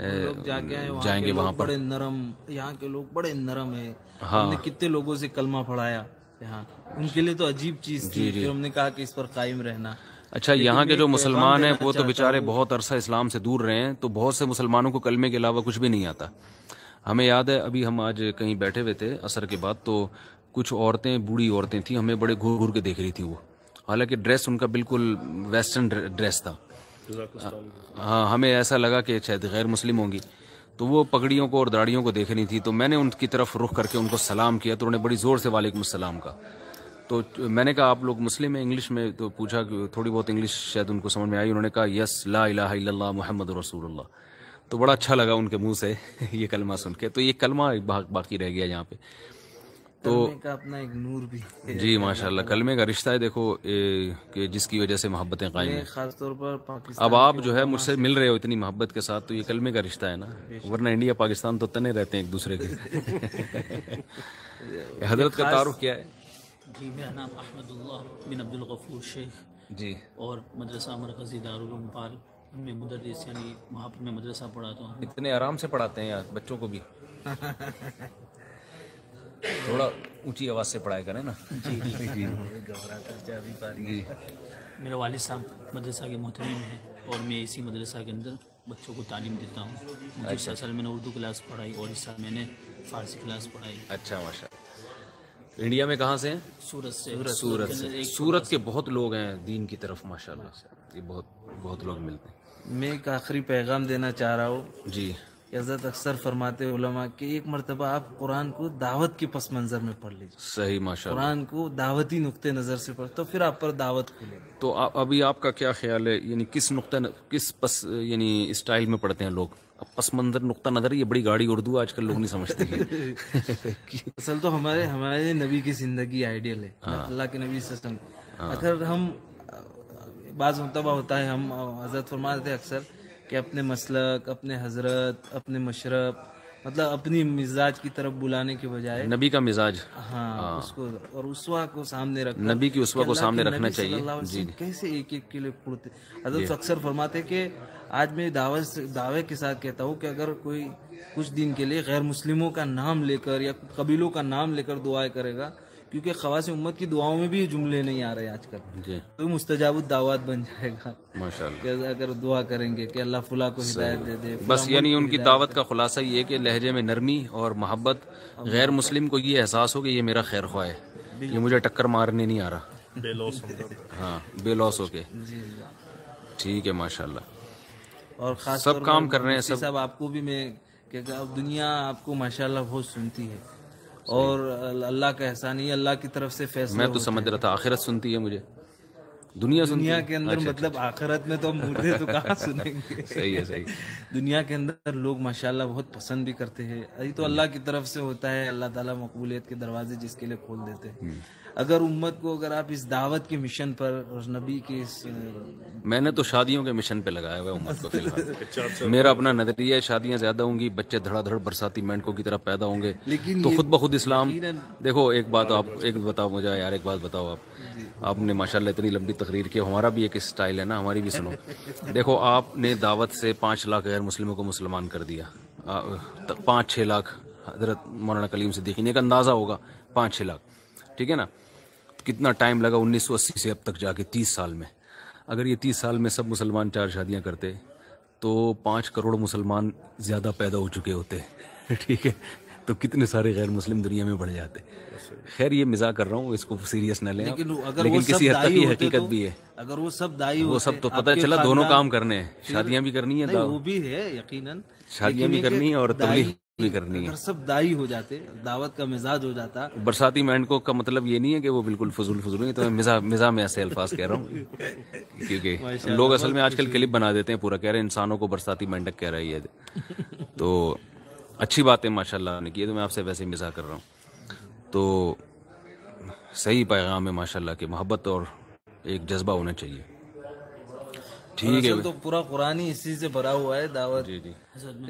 جائیں گے. وہاں پر بڑے نرم، یہاں کے لوگ بڑے نرم ہیں. ہم نے کتنے لوگوں سے کلمہ پڑھایا یہاں، ان کے لیے تو عجیب چیز تھی. پھر ہم نے کہا کہ اس پر قائم رہنا. اچھا، یہاں کے جو مسلمان ہیں وہ تو بیچارے بہت عرصہ اسلام سے دور رہے ہیں، تو بہت سے مسلمانوں کو کلمے کے علاوہ کچھ بھی نہیں آتا. ہمیں یاد ہے ابھی ہم آج کہیں بیٹھے ہوئے تھے عصر کے بعد، تو کچھ عورتیں، بوڑھی عورتیں تھیں، ہمیں بڑے گھور گھور کے دیکھ رہی تھیں. وہ حالانکہ ڈریس ان کا بالکل ویسٹرن ڈریس تھا. ہاں، ہمیں ایسا لگا کہ شاید غیر مسلم ہوں گی. تو وہ پگڑیوں کو اور داڑھیوں کو دیکھ رہی تھی. تو میں نے ان کی طرف رخ کر کے ان کو سلام کیا تو انہوں نے بڑی زور سے وعلیکم السلام کا. تو میں نے کہا آپ لوگ مسلم ہیں انگلش میں؟ تو پوچھا کہ تھوڑی بہت انگلش شاید ان کو سمجھ میں آئی. انہوں نے کہا یس لا الہ الا اللہ محمد رسول اللہ. تو بڑا اچھا لگا ان کے منہ سے یہ کلمہ سن کے. تو یہ کلمہ باقی رہ گیا یہاں پہ. تو کا اپنا ایک نور بھی ہے. جی ماشاء اللہ، کلمے کا رشتہ ہے دیکھو کہ جس کی وجہ سے محبتیں قائم ہیں. خاص طور پر پاکستان اب آپ جو ہے مجھ سے مل رہے ہو اتنی محبت کے ساتھ، تو یہ کلمے کا رشتہ ہے نا، ورنہ انڈیا پاکستان تو تنے رہتے ہیں ایک دوسرے کے. حضرت کا تعارف کیا ہے؟ جی میرا نام احمد اللہ بن عبد الغفور شیخ جی، اور مدرسہ مرکزی دارالعلوم پال میں مدرس، یعنی وہاں پر میں مدرسہ پڑھاتا ہوں. اتنے آرام سے پڑھاتے ہیں یار بچوں کو بھی؟ تھوڑا اونچی آواز سے پڑھایا کریں نا. جی جی میرے والد صاحب مدرسہ کے محترم ہیں اور میں اسی مدرسہ کے اندر بچوں کو تعلیم دیتا ہوں. مجھے اس سال میں نے اردو کلاس پڑھائی اور اس سال میں نے فارسی کلاس پڑھائی. اچھا ماشاء اللہ. انڈیا میں کہاں سے ہیں؟ سورت سے. سورت سے. سورت کے بہت لوگ ہیں دین کی طرف ماشاء اللہ، یہ بہت بہت لوگ ملتے ہیں. میں ایک آخری پیغام دینا چاہ رہا ہوں. جی. حضرت اکثر فرماتے علماء کہ ایک مرتبہ آپ قرآن کو دعوت کے پس منظر میں پڑھ لیجیے. صحیح ماشاء اللہ. قرآن کو دعوتی نقطۂ نظر سے پڑھ، تو پھر آپ پر دعوت کھلے. تو ابھی آپ کا کیا خیال ہے، یعنی کس نقطہ کس پس یعنی اسٹائل میں پڑھتے ہیں لوگ؟ پس منظر نقطہ نظر، یہ بڑی گاڑی اردو آج کل لوگ نہیں سمجھتے. اصل تو ہمارے ہمارے نبی کی زندگی آئیڈیل ہے، اللہ کے نبی صلی اللہ علیہ وسلم. اگر ہم بعض مرتبہ ہوتا ہے، ہم حضرت فرماتے تھے اکثر کہ اپنے مسلک، اپنے حضرت، اپنے مشرب، مطلب اپنی مزاج کی طرف بلانے کے بجائے نبی کا مزاج، ہاں اس کو اور اسوا کو سامنے رکھنا، نبی کی اسوا کو سامنے رکھنا چاہیے. جی کیسے ایک ایک کے لیے پڑھتے. حضرت اکثر فرماتے کہ آج میں دعوت دعوے کے ساتھ کہتا ہوں کہ اگر کوئی کچھ دن کے لیے غیر مسلموں کا نام لے کر یا قبیلوں کا نام لے کر دعائیں کرے گا، کیونکہ خواص امت کی دعاؤں میں بھی یہ جملے نہیں آ رہے آج کل، جی تو مستجاب الدعوات بن جائے گا ماشاءاللہ. کہ اگر دعا کریں گے کہ اللہ فلاں کو ہدایت دے دے. بس یعنی ان کی دعوت کا خلاصہ یہ کہ لہجے میں نرمی اور محبت، غیر مسلم کو یہ احساس ہو کہ یہ میرا خیر خواہ ہے، یہ مجھے ٹکر مارنے نہیں آ رہا. بے لوس ہاں بے لوس ہو کے. ٹھیک ہے ماشاءاللہ. اور خاص سب کام کر رہے ہیں سب. صاحب آپ کو بھی میں کہ دنیا آپ کو ماشاءاللہ بہت سنتی ہے اور اللہ کا احسان ہی اللہ کی طرف سے فیصلہ. میں تو سمجھ رہا تھا آخرت سنتی ہے مجھے. دنیا دنیا کے اندر مطلب آخرت میں تو ہم مردے تو کہاں سنیں گے. صحیح ہے صحیح. دنیا کے اندر لوگ ماشاءاللہ بہت پسند بھی کرتے ہیں. یہ تو اللہ کی طرف سے ہوتا ہے, اللہ تعالیٰ مقبولیت کے دروازے جس کے لیے کھول دیتے ہیں. اگر امت کو اگر آپ اس دعوت کے مشن پر اور نبی کے اس, میں نے تو شادیوں کے مشن پہ لگایا ہوا ہے امت کو فی الحال. میرا اپنا نظریہ ہے شادیاں زیادہ ہوں گی, بچے دھڑا دھڑ برساتی مینڈکوں کی طرح پیدا ہوں گے, تو خود بخود اسلام. دیکھو ایک بات آپ ایک بتاؤ مجھے یار, ایک بات بتاؤ آپ آپ نے ماشاءاللہ اتنی لمبی تقریر کی, ہمارا بھی ایک اسٹائل ہے نا, ہماری بھی سنو. دیکھو آپ نے دعوت سے پانچ لاکھ غیر مسلموں کو مسلمان کر دیا, پانچ چھ لاکھ حضرت مولانا کلیم صدیقی نے, ایک اندازہ ہوگا پانچ چھ لاکھ, ٹھیک ہے نا. کتنا ٹائم لگا انیس سو اسی سے اب تک جا کے تیس سال میں. اگر یہ تیس سال میں سب مسلمان چار شادیاں کرتے تو پانچ کروڑ مسلمان زیادہ پیدا ہو چکے ہوتے, ٹھیک ہے, تو کتنے سارے غیر مسلم دنیا میں بڑھ جاتے. خیر یہ مزاح کر رہا ہوں, اس کو سیریس نہ لیں, لیکن کسی حد تک یہ حقیقت بھی ہے. اگر وہ سب دائی وہ سب تو پتہ چلا دونوں کام کرنے ہیں, شادیاں بھی کرنی ہے, وہ بھی ہے یقیناً, شادیاں بھی کرنی ہے اور تبلیغ بھی کرنی ہے. اگر سب دائی ہو جاتے, دعوت کا مزاج ہو جاتا. برساتی مینڈکوں کا مطلب یہ نہیں ہے کہ وہ بالکل فضول فضول نہیں, تو میں مزاح مزاح میں ایسے الفاظ کہہ رہا ہوں, کیونکہ لوگ اصل میں آج کل کلپ بنا دیتے ہیں پورا, کہہ رہے ہیں انسانوں کو برساتی مینڈک کہہ رہی ہے. تو اچھی بات ہے ماشاء اللہ نے کی ہے, تو میں آپ سے ویسے ہی مزاح کر رہا ہوں. تو صحیح پیغام ہے ماشاء اللہ کہ محبت اور ایک جذبہ ہونا چاہیے. ٹھیک ہے, تو پورا قرآن ہی اسی سے بھرا ہوا ہے دعوت. جی جی,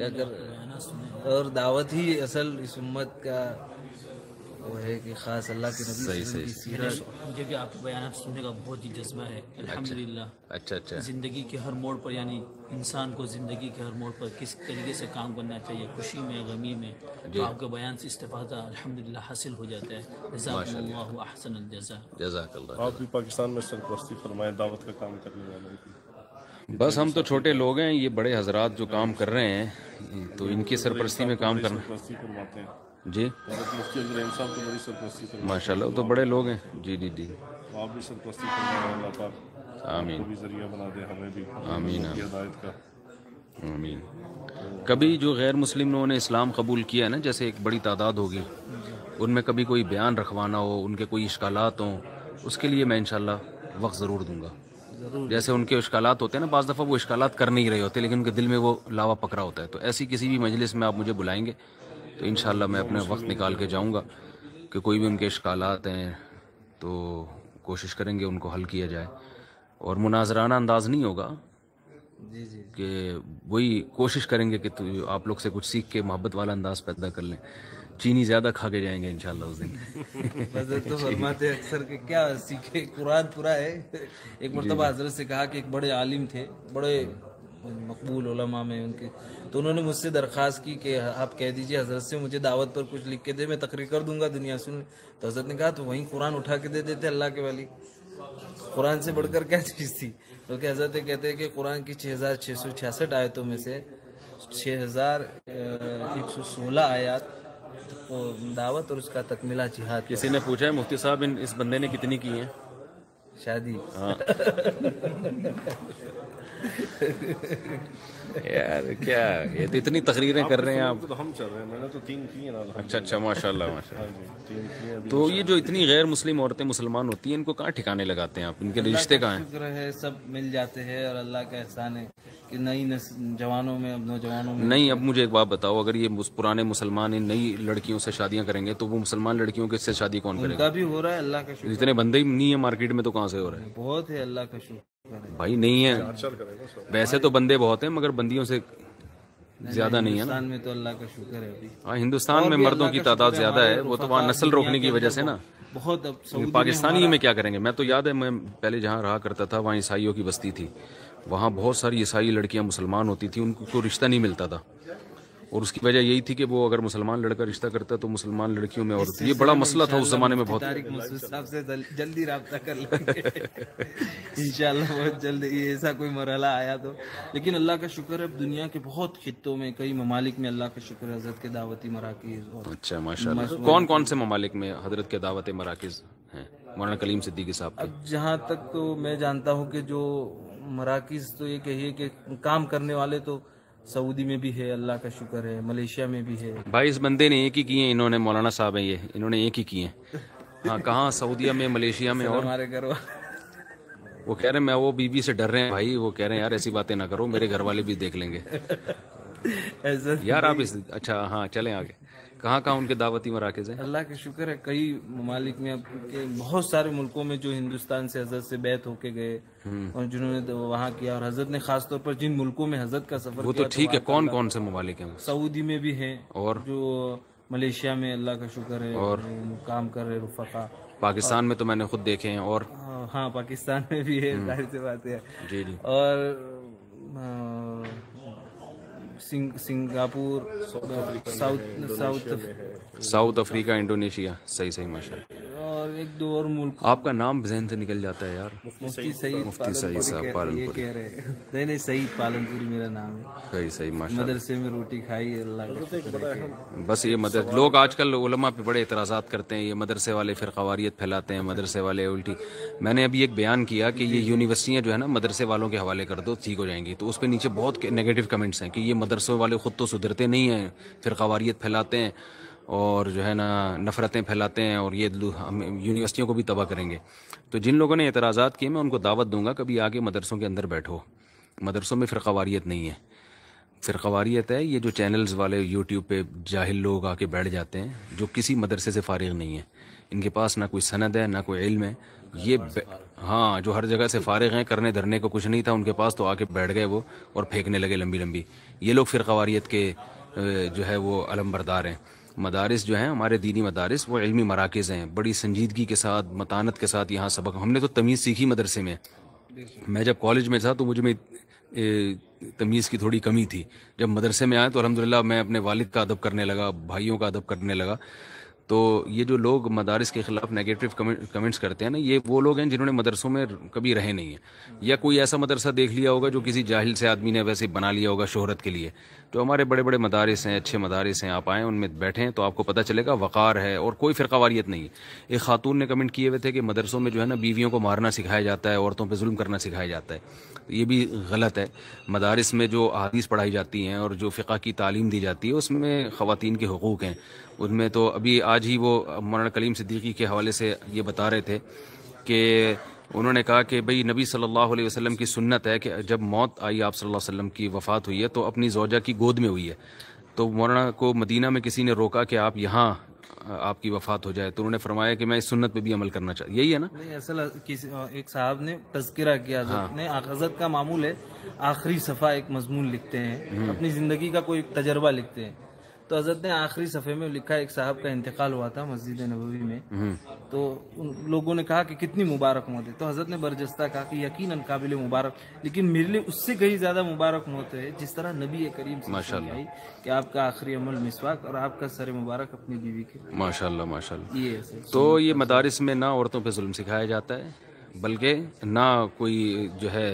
اور دعوت ہی اصل اس امت کا وہ ہے کہ خاص اللہ کے نبی کی سیرت. مجھے بھی آپ کے بیانات سننے کا بہت ہی جذبہ ہے الحمدللہ. اچھا اچھا. زندگی کے ہر موڑ پر, یعنی انسان کو زندگی کے ہر موڑ پر کس طریقے سے کام کرنا چاہیے, خوشی میں غمی میں, تو آپ کے بیان سے استفادہ الحمدللہ حاصل ہو جاتا ہے. جزاکم اللہ احسن الجزاء. جزاک اللہ. آپ بھی پاکستان میں سرپرستی فرمائیں دعوت کا کام کرنے والوں کی. بس ہم تو چھوٹے لوگ ہیں, یہ بڑے حضرات جو کام کر رہے ہیں تو ان کی سرپرستی میں کام کرنا. سرپرستی فرماتے ہیں جی مفتی عبدالرحیم صاحب تو بڑی سرپرستی فرماتے ہیں ماشاء اللہ, وہ تو بڑے لوگ ہیں. جی جی جی, آپ بھی سرپرستی فرمائیں, اللہ پاک آمین بھی ذریعہ بنا دے ہمیں بھی آمین ہدایت کا. آمین. کبھی جو غیر مسلم لوگوں نے اسلام قبول کیا ہے نا, جیسے ایک بڑی تعداد ہوگی, ان میں کبھی کوئی بیان رکھوانا ہو, ان کے کوئی اشکالات ہوں, اس کے لیے میں انشاءاللہ وقت ضرور دوں گا. جیسے ان کے اشکالات ہوتے ہیں نا, بعض دفعہ وہ اشکالات کر نہیں رہے ہوتے لیکن ان کے دل میں وہ لاوا پکڑا ہوتا ہے, تو ایسی کسی بھی مجلس میں آپ مجھے بلائیں گے تو انشاءاللہ میں اپنے وقت نکال کے جاؤں گا کہ کوئی بھی ان کے اشکالات ہیں تو کوشش کریں گے ان کو حل کیا جائے. اور مناظرانہ انداز نہیں ہوگا, جی جی, کہ وہی کوشش کریں گے کہ آپ لوگ سے کچھ سیکھ کے محبت والا انداز پیدا کر لیں. چینی زیادہ کھا کے جائیں گے انشاءاللہ اس دن. حضرت تو فرماتے اکثر کہ کیا سیکھے, قرآن پورا ہے. ایک مرتبہ حضرت سے کہا کہ ایک بڑے عالم تھے, بڑے مقبول علماء میں ان کے, تو انہوں نے مجھ سے درخواست کی کہ آپ کہہ دیجئے حضرت سے مجھے دعوت پر کچھ لکھ کے دے, میں تقریر کر دوں گا, دنیا سن. تو حضرت نے کہا تو وہیں قرآن اٹھا کے دے دیتے اللہ کے ولی, قرآن سے بڑھ کر کیا چیز تھی. کیونکہ حضرت کہتے ہیں کہ قرآن کی چھ ہزار چھ سو چھیاسٹھ آیتوں میں سے چھ ہزار ایک سو سولہ آیات دعوت اور اس کا تکملہ جہاد. کسی نے پوچھا ہے مفتی صاحب اس بندے نے کتنی کی ہیں شادی؟ یار کیا یہ تو اتنی تقریریں کر رہے ہیں آپ. ہم چل رہے ہیں, میں نے تو تین کی ہیں نا. اچھا اچھا, ماشاء اللہ ماشاء اللہ. تین کی ہیں. تو یہ جو اتنی غیر مسلم عورتیں مسلمان ہوتی ہیں, ان کو کہاں ٹھکانے لگاتے ہیں آپ, ان کے رشتے کہاں ہیں؟ شکر ہے سب مل جاتے ہیں اور اللہ کا احسان ہے کہ نئی جوانوں میں, اب نوجوانوں میں نہیں. اب مجھے ایک بات بتاؤ, اگر یہ پرانے مسلمان ان نئی لڑکیوں سے شادیاں کریں گے تو وہ مسلمان لڑکیوں کے سے شادی کون کرے ان گا؟ کا بھی ہو رہا ہے, اللہ کا شکر. اتنے بندے ہی نہیں ہیں مارکیٹ میں تو کہاں سے ہو رہا ہے؟ بہت ہے, اللہ کا شکر بھائی. نہیں ہے ویسے تو بندے بہت ہیں مگر بندیوں سے زیادہ نہیں ہے نا. ہندوستان میں تو اللہ کا شکر ہے ابھی. ہاں ہندوستان میں مردوں کی تعداد زیادہ ہے, وہ تو وہاں نسل روکنے کی وجہ سے نا. بہت. اب پاکستانیوں میں کیا کریں گے؟ میں تو یاد ہے میں پہلے جہاں رہا کرتا تھا وہاں عیسائیوں کی بستی تھی, وہاں بہت ساری عیسائی لڑکیاں مسلمان ہوتی تھیں, ان کو رشتہ نہیں ملتا تھا, اور اس کی وجہ یہی تھی کہ وہ اگر مسلمان لڑکا رشتہ کرتا تو مسلمان لڑکیوں میں عورت. یہ بڑا مسئلہ تھا اس زمانے میں. بہت طارق مسعود صاحب سے جلدی رابطہ کر لیں گے انشاءاللہ, بہت جلد یہ ایسا کوئی مرحلہ آیا تو. لیکن اللہ کا شکر ہے دنیا کے بہت خطوں میں, کئی ممالک میں اللہ کا شکر ہے حضرت کے دعوتی مراکز. اچھا ماشاء اللہ. کون کون سے ممالک میں حضرت کے دعوت مراکز ہیں مولانا کلیم صدیقی صاحب کے؟ اب جہاں تک تو میں جانتا ہوں کہ جو مراکز تو یہ کہیے کہ کام کرنے والے تو سعودی میں بھی ہے, اللہ کا شکر ہے, ملیشیا میں بھی ہے. بھائی اس بندے نے ایک ہی کیے ہیں, انہوں نے مولانا صاحب ہیں یہ, انہوں نے ایک ہی کیے ہیں. ہاں کہاں؟ سعودیہ میں, ملیشیا میں, اور ہمارے گھر وہ کہہ رہے ہیں میں وہ بیوی سے ڈر رہے ہیں بھائی, وہ کہہ رہے ہیں یار ایسی باتیں نہ کرو, میرے گھر والے بھی دیکھ لیں گے. یار آپ اس اچھا ہاں چلیں آگے. کہاں کہاں ان کے دعوتی مراکز ہیں؟ اللہ کا شکر ہے کئی ممالک میں, بہت سارے ملکوں میں جو ہندوستان سے حضرت سے بیعت ہو کے گئے اور جنہوں نے وہاں کیا, اور حضرت نے خاص طور پر جن ملکوں میں حضرت کا سفر وہ کیا تو ٹھیک ہے, کون کون سے ممالک ہیں؟ سعودی میں بھی ہیں, اور جو ملیشیا میں اللہ کا شکر ہے اور کام کر رہے رفقا. پاکستان میں تو میں نے خود دیکھے ہیں. اور ہاں پاکستان میں بھی ہے, ظاہر سی بات ہے. جی جی. اور سنگاپور, ساؤتھ ساؤتھ ساؤتھ افریقہ, انڈونیشیا. صحیح صحیح ماشاء اللہ. اور ایک دو اور ملک. آپ کا نام ذہن سے نکل جاتا ہے یار. مفتی سعید مفتی سعید صاحب پالنپوری. نہیں نہیں سعید پالنپوری میرا نام ہے. صحیح صحیح ماشاء اللہ. مدرسے میں روٹی کھائی اللہ کا. بس یہ مدرسے لوگ آج کل علماء پہ بڑے اعتراضات کرتے ہیں, یہ مدرسے والے فرقواریت پھیلاتے ہیں, مدرسے والے الٹی. میں نے ابھی ایک بیان کیا کہ یہ یونیورسٹیاں جو ہے نا مدرسے والوں کے حوالے کر دو ٹھیک ہو جائیں گی, تو اس پہ نیچے بہت نیگیٹو کمنٹس ہیں کہ یہ مدرسوں والے خود تو سدھرتے نہیں ہیں, فرقواریت پھیلاتے ہیں اور جو ہے نا نفرتیں پھیلاتے ہیں, اور یہ یونیورسٹیوں کو بھی تباہ کریں گے. تو جن لوگوں نے اعتراضات کیے میں ان کو دعوت دوں گا کبھی آگے مدرسوں کے اندر بیٹھو. مدرسوں میں فرقواریت نہیں ہے. فرقواریت ہے یہ جو چینلز والے یوٹیوب پہ جاہل لوگ آ کے بیٹھ جاتے ہیں جو کسی مدرسے سے فارغ نہیں ہیں, ان کے پاس نہ کوئی سند ہے نہ کوئی علم ہے. یہ ہاں جو ہر جگہ سے فارغ ہیں, کرنے دھرنے کو کچھ نہیں تھا ان کے پاس, تو آ کے بیٹھ گئے وہ اور پھینکنے لگے لمبی لمبی. یہ لوگ فرقواریت کے جو ہے وہ علم بردار ہیں. مدارس جو ہیں ہمارے دینی مدارس وہ علمی مراکز ہیں, بڑی سنجیدگی کے ساتھ متانت کے ساتھ یہاں سبق. ہم نے تو تمیز سیکھی مدرسے میں. میں جب کالج میں تھا تو مجھ میں تمیز کی تھوڑی کمی تھی. جب مدرسے میں آئے تو الحمدللہ میں اپنے والد کا ادب کرنے لگا, بھائیوں کا ادب کرنے لگا. تو یہ جو لوگ مدارس کے خلاف نیگیٹو کمنٹس کرتے ہیں نا, یہ وہ لوگ ہیں جنہوں نے مدرسوں میں کبھی رہے نہیں ہیں, یا کوئی ایسا مدرسہ دیکھ لیا ہوگا جو کسی جاہل سے آدمی نے ویسے بنا لیا ہوگا شہرت کے لیے. تو ہمارے بڑے بڑے مدارس ہیں, اچھے مدارس ہیں, آپ آئیں ان میں بیٹھیں تو آپ کو پتہ چلے گا وقار ہے اور کوئی فرقہ واریت نہیں ہے. ایک خاتون نے کمنٹ کیے ہوئے تھے کہ مدرسوں میں جو ہے نا بیویوں کو مارنا سکھایا جاتا ہے, عورتوں پہ ظلم کرنا سکھایا جاتا ہے. یہ بھی غلط ہے. مدارس میں جو احادیث پڑھائی جاتی ہیں اور جو فقہ کی تعلیم دی جاتی ہے اس میں خواتین کے حقوق ہیں. ان میں تو ابھی آج ہی وہ مولانا کلیم صدیقی کے حوالے سے یہ بتا رہے تھے کہ انہوں نے کہا کہ بھئی نبی صلی اللہ علیہ وسلم کی سنت ہے کہ جب موت آئی, آپ صلی اللہ علیہ وسلم کی وفات ہوئی ہے تو اپنی زوجہ کی گود میں ہوئی ہے. تو مولانا کو مدینہ میں کسی نے روکا کہ آپ یہاں آپ کی وفات ہو جائے, تو انہوں نے فرمایا کہ میں اس سنت پہ بھی عمل کرنا چاہتا. یہی ہے نا. نہیں اصل کسی ایک صاحب نے تذکرہ کیا, حضرت نے, حضرت کا معمول ہے آخری صفحہ ایک مضمون لکھتے ہیں, اپنی زندگی کا کوئی تجربہ لکھتے ہیں. تو حضرت نے آخری صفحے میں لکھا ایک صاحب کا انتقال ہوا تھا مسجد نبوی میں, تو ان لوگوں نے کہا کہ کتنی مبارک موت ہے. تو حضرت نے برجستہ کہا کہ یقیناً قابل مبارک, لیکن میرے لیے اس سے کہیں زیادہ مبارک موت ہے جس طرح نبی کریم صلی اللہ علیہ وسلم کہ آپ کا آخری عمل مسواک اور آپ کا سر مبارک اپنی بیوی کے. ماشاءاللہ ماشاءاللہ. یہ تو یہ مدارس میں نہ عورتوں پہ ظلم سکھایا جاتا ہے, بلکہ نہ کوئی جو ہے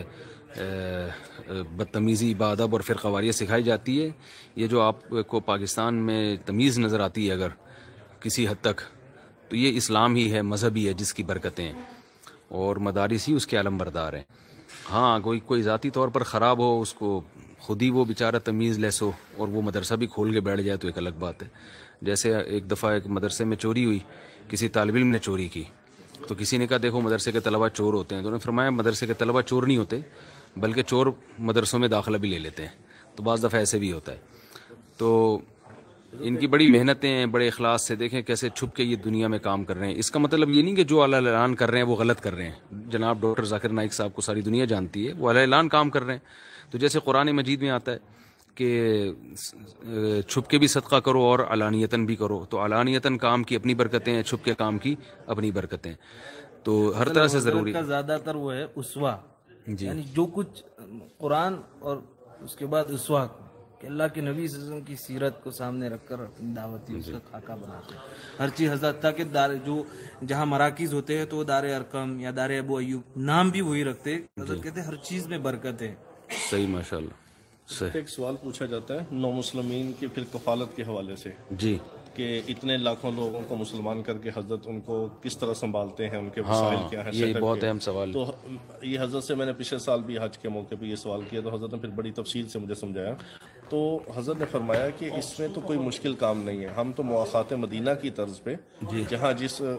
بدتمیزی بادب اور فرقواریت سکھائی جاتی ہے. یہ جو آپ کو پاکستان میں تمیز نظر آتی ہے اگر کسی حد تک, تو یہ اسلام ہی ہے, مذہب ہی ہے جس کی برکتیں ہیں, اور مدارس ہی اس کے علم بردار ہیں. ہاں کوئی کوئی ذاتی طور پر خراب ہو, اس کو خود ہی وہ بیچارہ تمیز لیس ہو اور وہ مدرسہ بھی کھول کے بیٹھ جائے تو ایک الگ بات ہے. جیسے ایک دفعہ ایک مدرسے میں چوری ہوئی, کسی طالب علم نے چوری کی, تو کسی نے کہا دیکھو مدرسے کے طلبہ چور ہوتے ہیں. تو انہوں نے فرمایا مدرسے کے طلبہ چور نہیں ہوتے, بلکہ چور مدرسوں میں داخلہ بھی لے لیتے ہیں. تو بعض دفعہ ایسے بھی ہوتا ہے. تو ان کی بڑی محنتیں ہیں, بڑے اخلاص سے, دیکھیں کیسے چھپ کے یہ دنیا میں کام کر رہے ہیں. اس کا مطلب یہ نہیں کہ جو اعلیٰ اعلان کر رہے ہیں وہ غلط کر رہے ہیں. جناب ڈاکٹر ذاکر نائک صاحب کو ساری دنیا جانتی ہے, وہ اعلیٰ اعلان کام کر رہے ہیں. تو جیسے قرآن مجید میں آتا ہے کہ چھپ کے بھی صدقہ کرو اور علانیتاً بھی کرو, تو علانیتاً کام کی اپنی برکتیں ہیں, چھپ کے کام کی اپنی برکتیں. تو ہر طرح سے ضروری کا زیادہ تر وہ ہے اسوا, یعنی جو کچھ قرآن اور اس کے بعد اسوا کہ اللہ کے نبی صلی اللہ علیہ وسلم کی سیرت کو سامنے رکھ کر اپنی دعوتی اس کا خاکہ بناتے ہیں. ہر چیز حضرت تک دار جو جہاں مراکز ہوتے ہیں تو وہ دار ارقم یا دار ابو ایوب نام بھی وہی رکھتے, حضرت کہتے ہیں ہر چیز میں برکت ہے. صحیح ماشاءاللہ. ایک سوال پوچھا جاتا ہے نو مسلمین کی پھر کفالت کے حوالے سے جی, کہ اتنے لاکھوں لوگوں کو مسلمان کر کے حضرت ان کو کس طرح سنبھالتے ہیں, ان کے وسائل کیا ہیں. یہ بہت اہم سوال. تو یہ حضرت سے میں نے پچھلے سال بھی حج کے موقع پہ یہ سوال کیا, تو حضرت نے پھر بڑی تفصیل سے مجھے سمجھایا. تو حضرت نے فرمایا کہ اس میں تو کوئی مشکل کام نہیں ہے, ہم تو مواخات مدینہ کی طرز پہ جہاں جس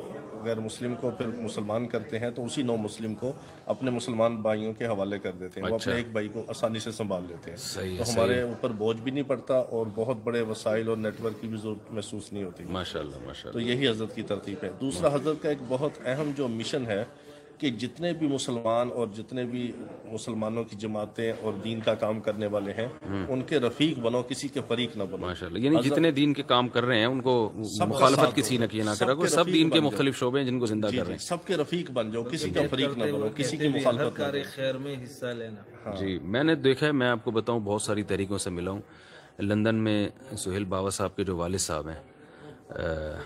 غیر مسلم کو پھر مسلمان کرتے ہیں تو اسی نو مسلم کو اپنے مسلمان بھائیوں کے حوالے کر دیتے ہیں. وہ اپنے ایک بھائی کو آسانی سے سنبھال لیتے ہیں, تو ہمارے اوپر بوجھ بھی نہیں پڑتا اور بہت بڑے وسائل اور نیٹ ورک کی بھی ضرورت محسوس نہیں ہوتی. ماشاءاللہ ماشاءاللہ. تو یہی حضرت کی ترتیب ہے. دوسرا حضرت کا ایک بہت اہم جو مشن ہے کہ جتنے بھی مسلمان اور جتنے بھی مسلمانوں کی جماعتیں اور دین کا کام کرنے والے ہیں ان کے رفیق بنو, کسی کے فریق نہ بنو. ماشاءاللہ. یعنی جتنے دین کے کام کر رہے ہیں ان کو مخالفت کسی نہ کیے نہ کرو, سب دین کے مختلف شعبے ہیں جن کو زندہ کر رہے ہیں. سب کے رفیق بن جاؤ, کسی کا فریق نہ بنو, کسی کی مخالفت نہ کرو. خیر میں حصہ لینا. جی میں نے دیکھا ہے, میں آپ کو بتاؤں بہت ساری تحریکوں سے ملا ہوں. لندن میں سہیل باوا صاحب کے جو والد صاحب ہیں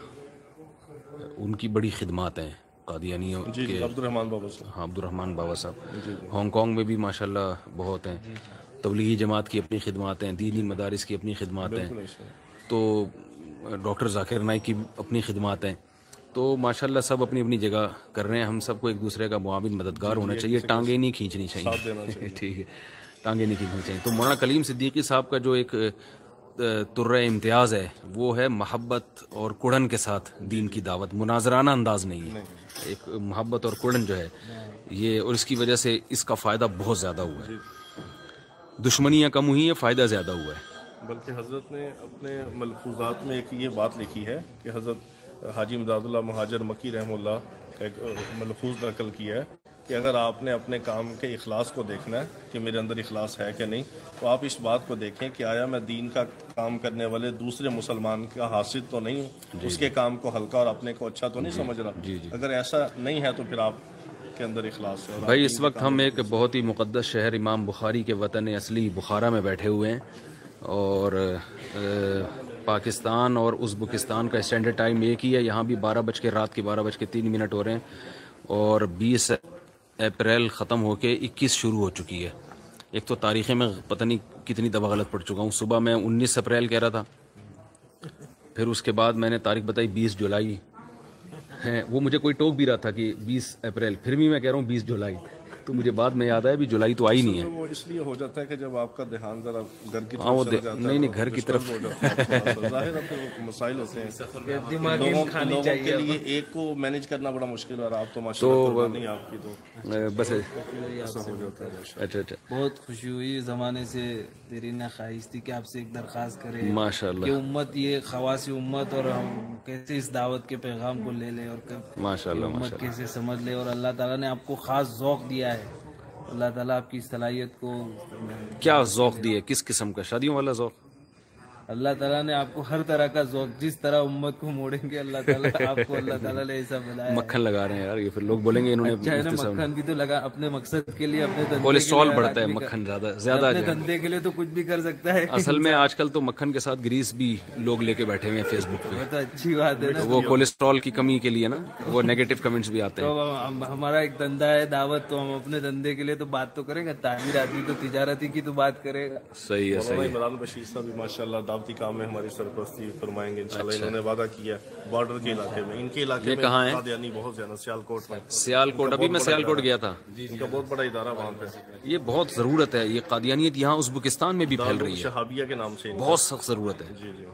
ان کی بڑی خدمات ہیں قادیانیوں جی کے. عبد الرحمان بابا صاحب. ہاں عبد الرحمان باوا صاحب. ہانگ کانگ میں بھی ماشاءاللہ بہت ہیں. تبلیغی جماعت کی اپنی خدمات ہیں, دینی مدارس کی اپنی خدمات ہیں, تو ڈاکٹر ذاکر نائک کی اپنی خدمات ہیں. تو ماشاءاللہ سب اپنی اپنی جگہ کر رہے ہیں. ہم سب کو ایک دوسرے کا معاون مددگار ہونا چاہیے, ٹانگیں نہیں کھینچنی چاہیے. ٹھیک ہے, ٹانگیں نہیں کھینچنی چاہیے. تو مولانا کلیم صدیقی صاحب کا جو ایک ترہ امتیاز ہے وہ ہے محبت اور کڑن کے ساتھ دین کی دعوت. مناظرانہ انداز نہیں ہے, ایک محبت اور کڑن جو ہے یہ, اور اس کی وجہ سے اس کا فائدہ بہت زیادہ ہوا ہے. دشمنیاں کم ہوئی ہیں, فائدہ زیادہ ہوا ہے. بلکہ حضرت نے اپنے ملفوظات میں ایک یہ بات لکھی ہے کہ حضرت حاجی امداد اللہ مہاجر مکی رحمہ اللہ ایک ملفوظ نقل کیا ہے کہ اگر آپ نے اپنے کام کے اخلاص کو دیکھنا ہے کہ میرے اندر اخلاص ہے کہ نہیں, تو آپ اس بات کو دیکھیں کہ آیا میں دین کا کام کرنے والے دوسرے مسلمان کا حاسد تو نہیں ہوں, اس کے کام کو ہلکا اور اپنے کو اچھا تو نہیں سمجھ رہا. اگر ایسا نہیں ہے تو پھر آپ کے اندر اخلاص ہے. بھائی اس وقت ہم ایک بہت ہی مقدس شہر امام بخاری کے وطن اصلی بخارا میں بیٹھے ہوئے ہیں, اور پاکستان اور ازبکستان کا اسٹینڈرڈ ٹائم ایک ہی ہے. یہاں بھی بارہ بج کے رات کے بارہ بج کے تین منٹ ہو رہے ہیں, اور بیس اپریل ختم ہو کے اکیس شروع ہو چکی ہے. ایک تو تاریخیں میں پتہ نہیں کتنی دفعہ غلط پڑھ چکا ہوں. صبح میں انیس اپریل کہہ رہا تھا, پھر اس کے بعد میں نے تاریخ بتائی بیس جولائی ہے. وہ مجھے کوئی ٹوک بھی رہا تھا کہ بیس اپریل, پھر بھی میں کہہ رہا ہوں بیس جولائی. تو مجھے بعد میں یاد آیا بھی جولائی تو آئی نہیں ہے. وہ اس لیے ہو جاتا ہے کہ جب آپ کا دھیان ذرا گھر کی ہاں وہ طرف چلا جاتا ہے, نہیں نہیں گھر کی طرف ظاہر ہے پھر مسائل ہوتے ہیں. لوگوں لوگوں کے لیے ایک کو مینیج کرنا بڑا مشکل ہے, آپ تو ماشاءاللہ نہیں آپ کی تو بس. ایسا ہو جاتا ہے. اچھا اچھا, بہت خوشی ہوئی. زمانے سے تیری نہ خواہش تھی کہ آپ سے ایک درخواست کرے ماشاءاللہ کہ امت یہ خواص امت اور ہم کیسے اس دعوت کے پیغام کو لے لیں اور ماشاءاللہ امت کیسے سمجھ لے. اور اللہ تعالیٰ نے آپ کو خاص ذوق دیا ہے. اللہ تعالیٰ آپ کی صلاحیت کو کیا ذوق دیے, کس قسم کا, شادیوں والا ذوق؟ اللہ تعالیٰ نے آپ کو ہر طرح کا ذوق, جس طرح امت کو موڑیں گے اللہ تعالیٰ آپ کو اللہ تعالیٰ نے ایسا بنایا. مکھن لگا رہے ہیں یار, یہ پھر لوگ بولیں گے انہوں نے مکھن بھی تو لگا اپنے مقصد کے لیے, اپنے کولیسٹرول بڑھتا ہے مکھن زیادہ زیادہ اپنے دھندے کے لیے تو کچھ بھی کر سکتا ہے. اصل میں آج کل تو مکھن کے ساتھ گریس بھی لوگ لے کے بیٹھے ہوئے ہیں فیس بک پہ. تو اچھی بات ہے نا, وہ کولیسٹرول کی کمی کے لیے نا وہ نیگیٹو کمنٹس بھی آتے ہیں. تو ہمارا ایک دھندا ہے دعوت, تو ہم اپنے دھندے کے لیے تو بات تو کریں گے. تعمیر آدمی تو تجارتی کی تو بات کرے گا. صحیح ہے صحیح ہے. عمران بشیر صاحب بھی ماشاءاللہ دعوتی کام میں ہماری سرپرستی فرمائیں گے انشاءاللہ. انہوں نے وعدہ کیا بارڈر کے علاقے میں, ان کے علاقے میں کہاں ہے؟ قادیانی بہت زیادہ سیالکوٹ میں. سیالکوٹ, ابھی میں سیالکوٹ گیا تھا. ان کا بہت بڑا ادارہ وہاں پہ. یہ بہت ضرورت ہے, یہ قادیانیت یہاں ازبکستان میں بھی پھیل رہی ہے, شہابیہ کے نام سے بہت سخت ضرورت ہے. جی جی.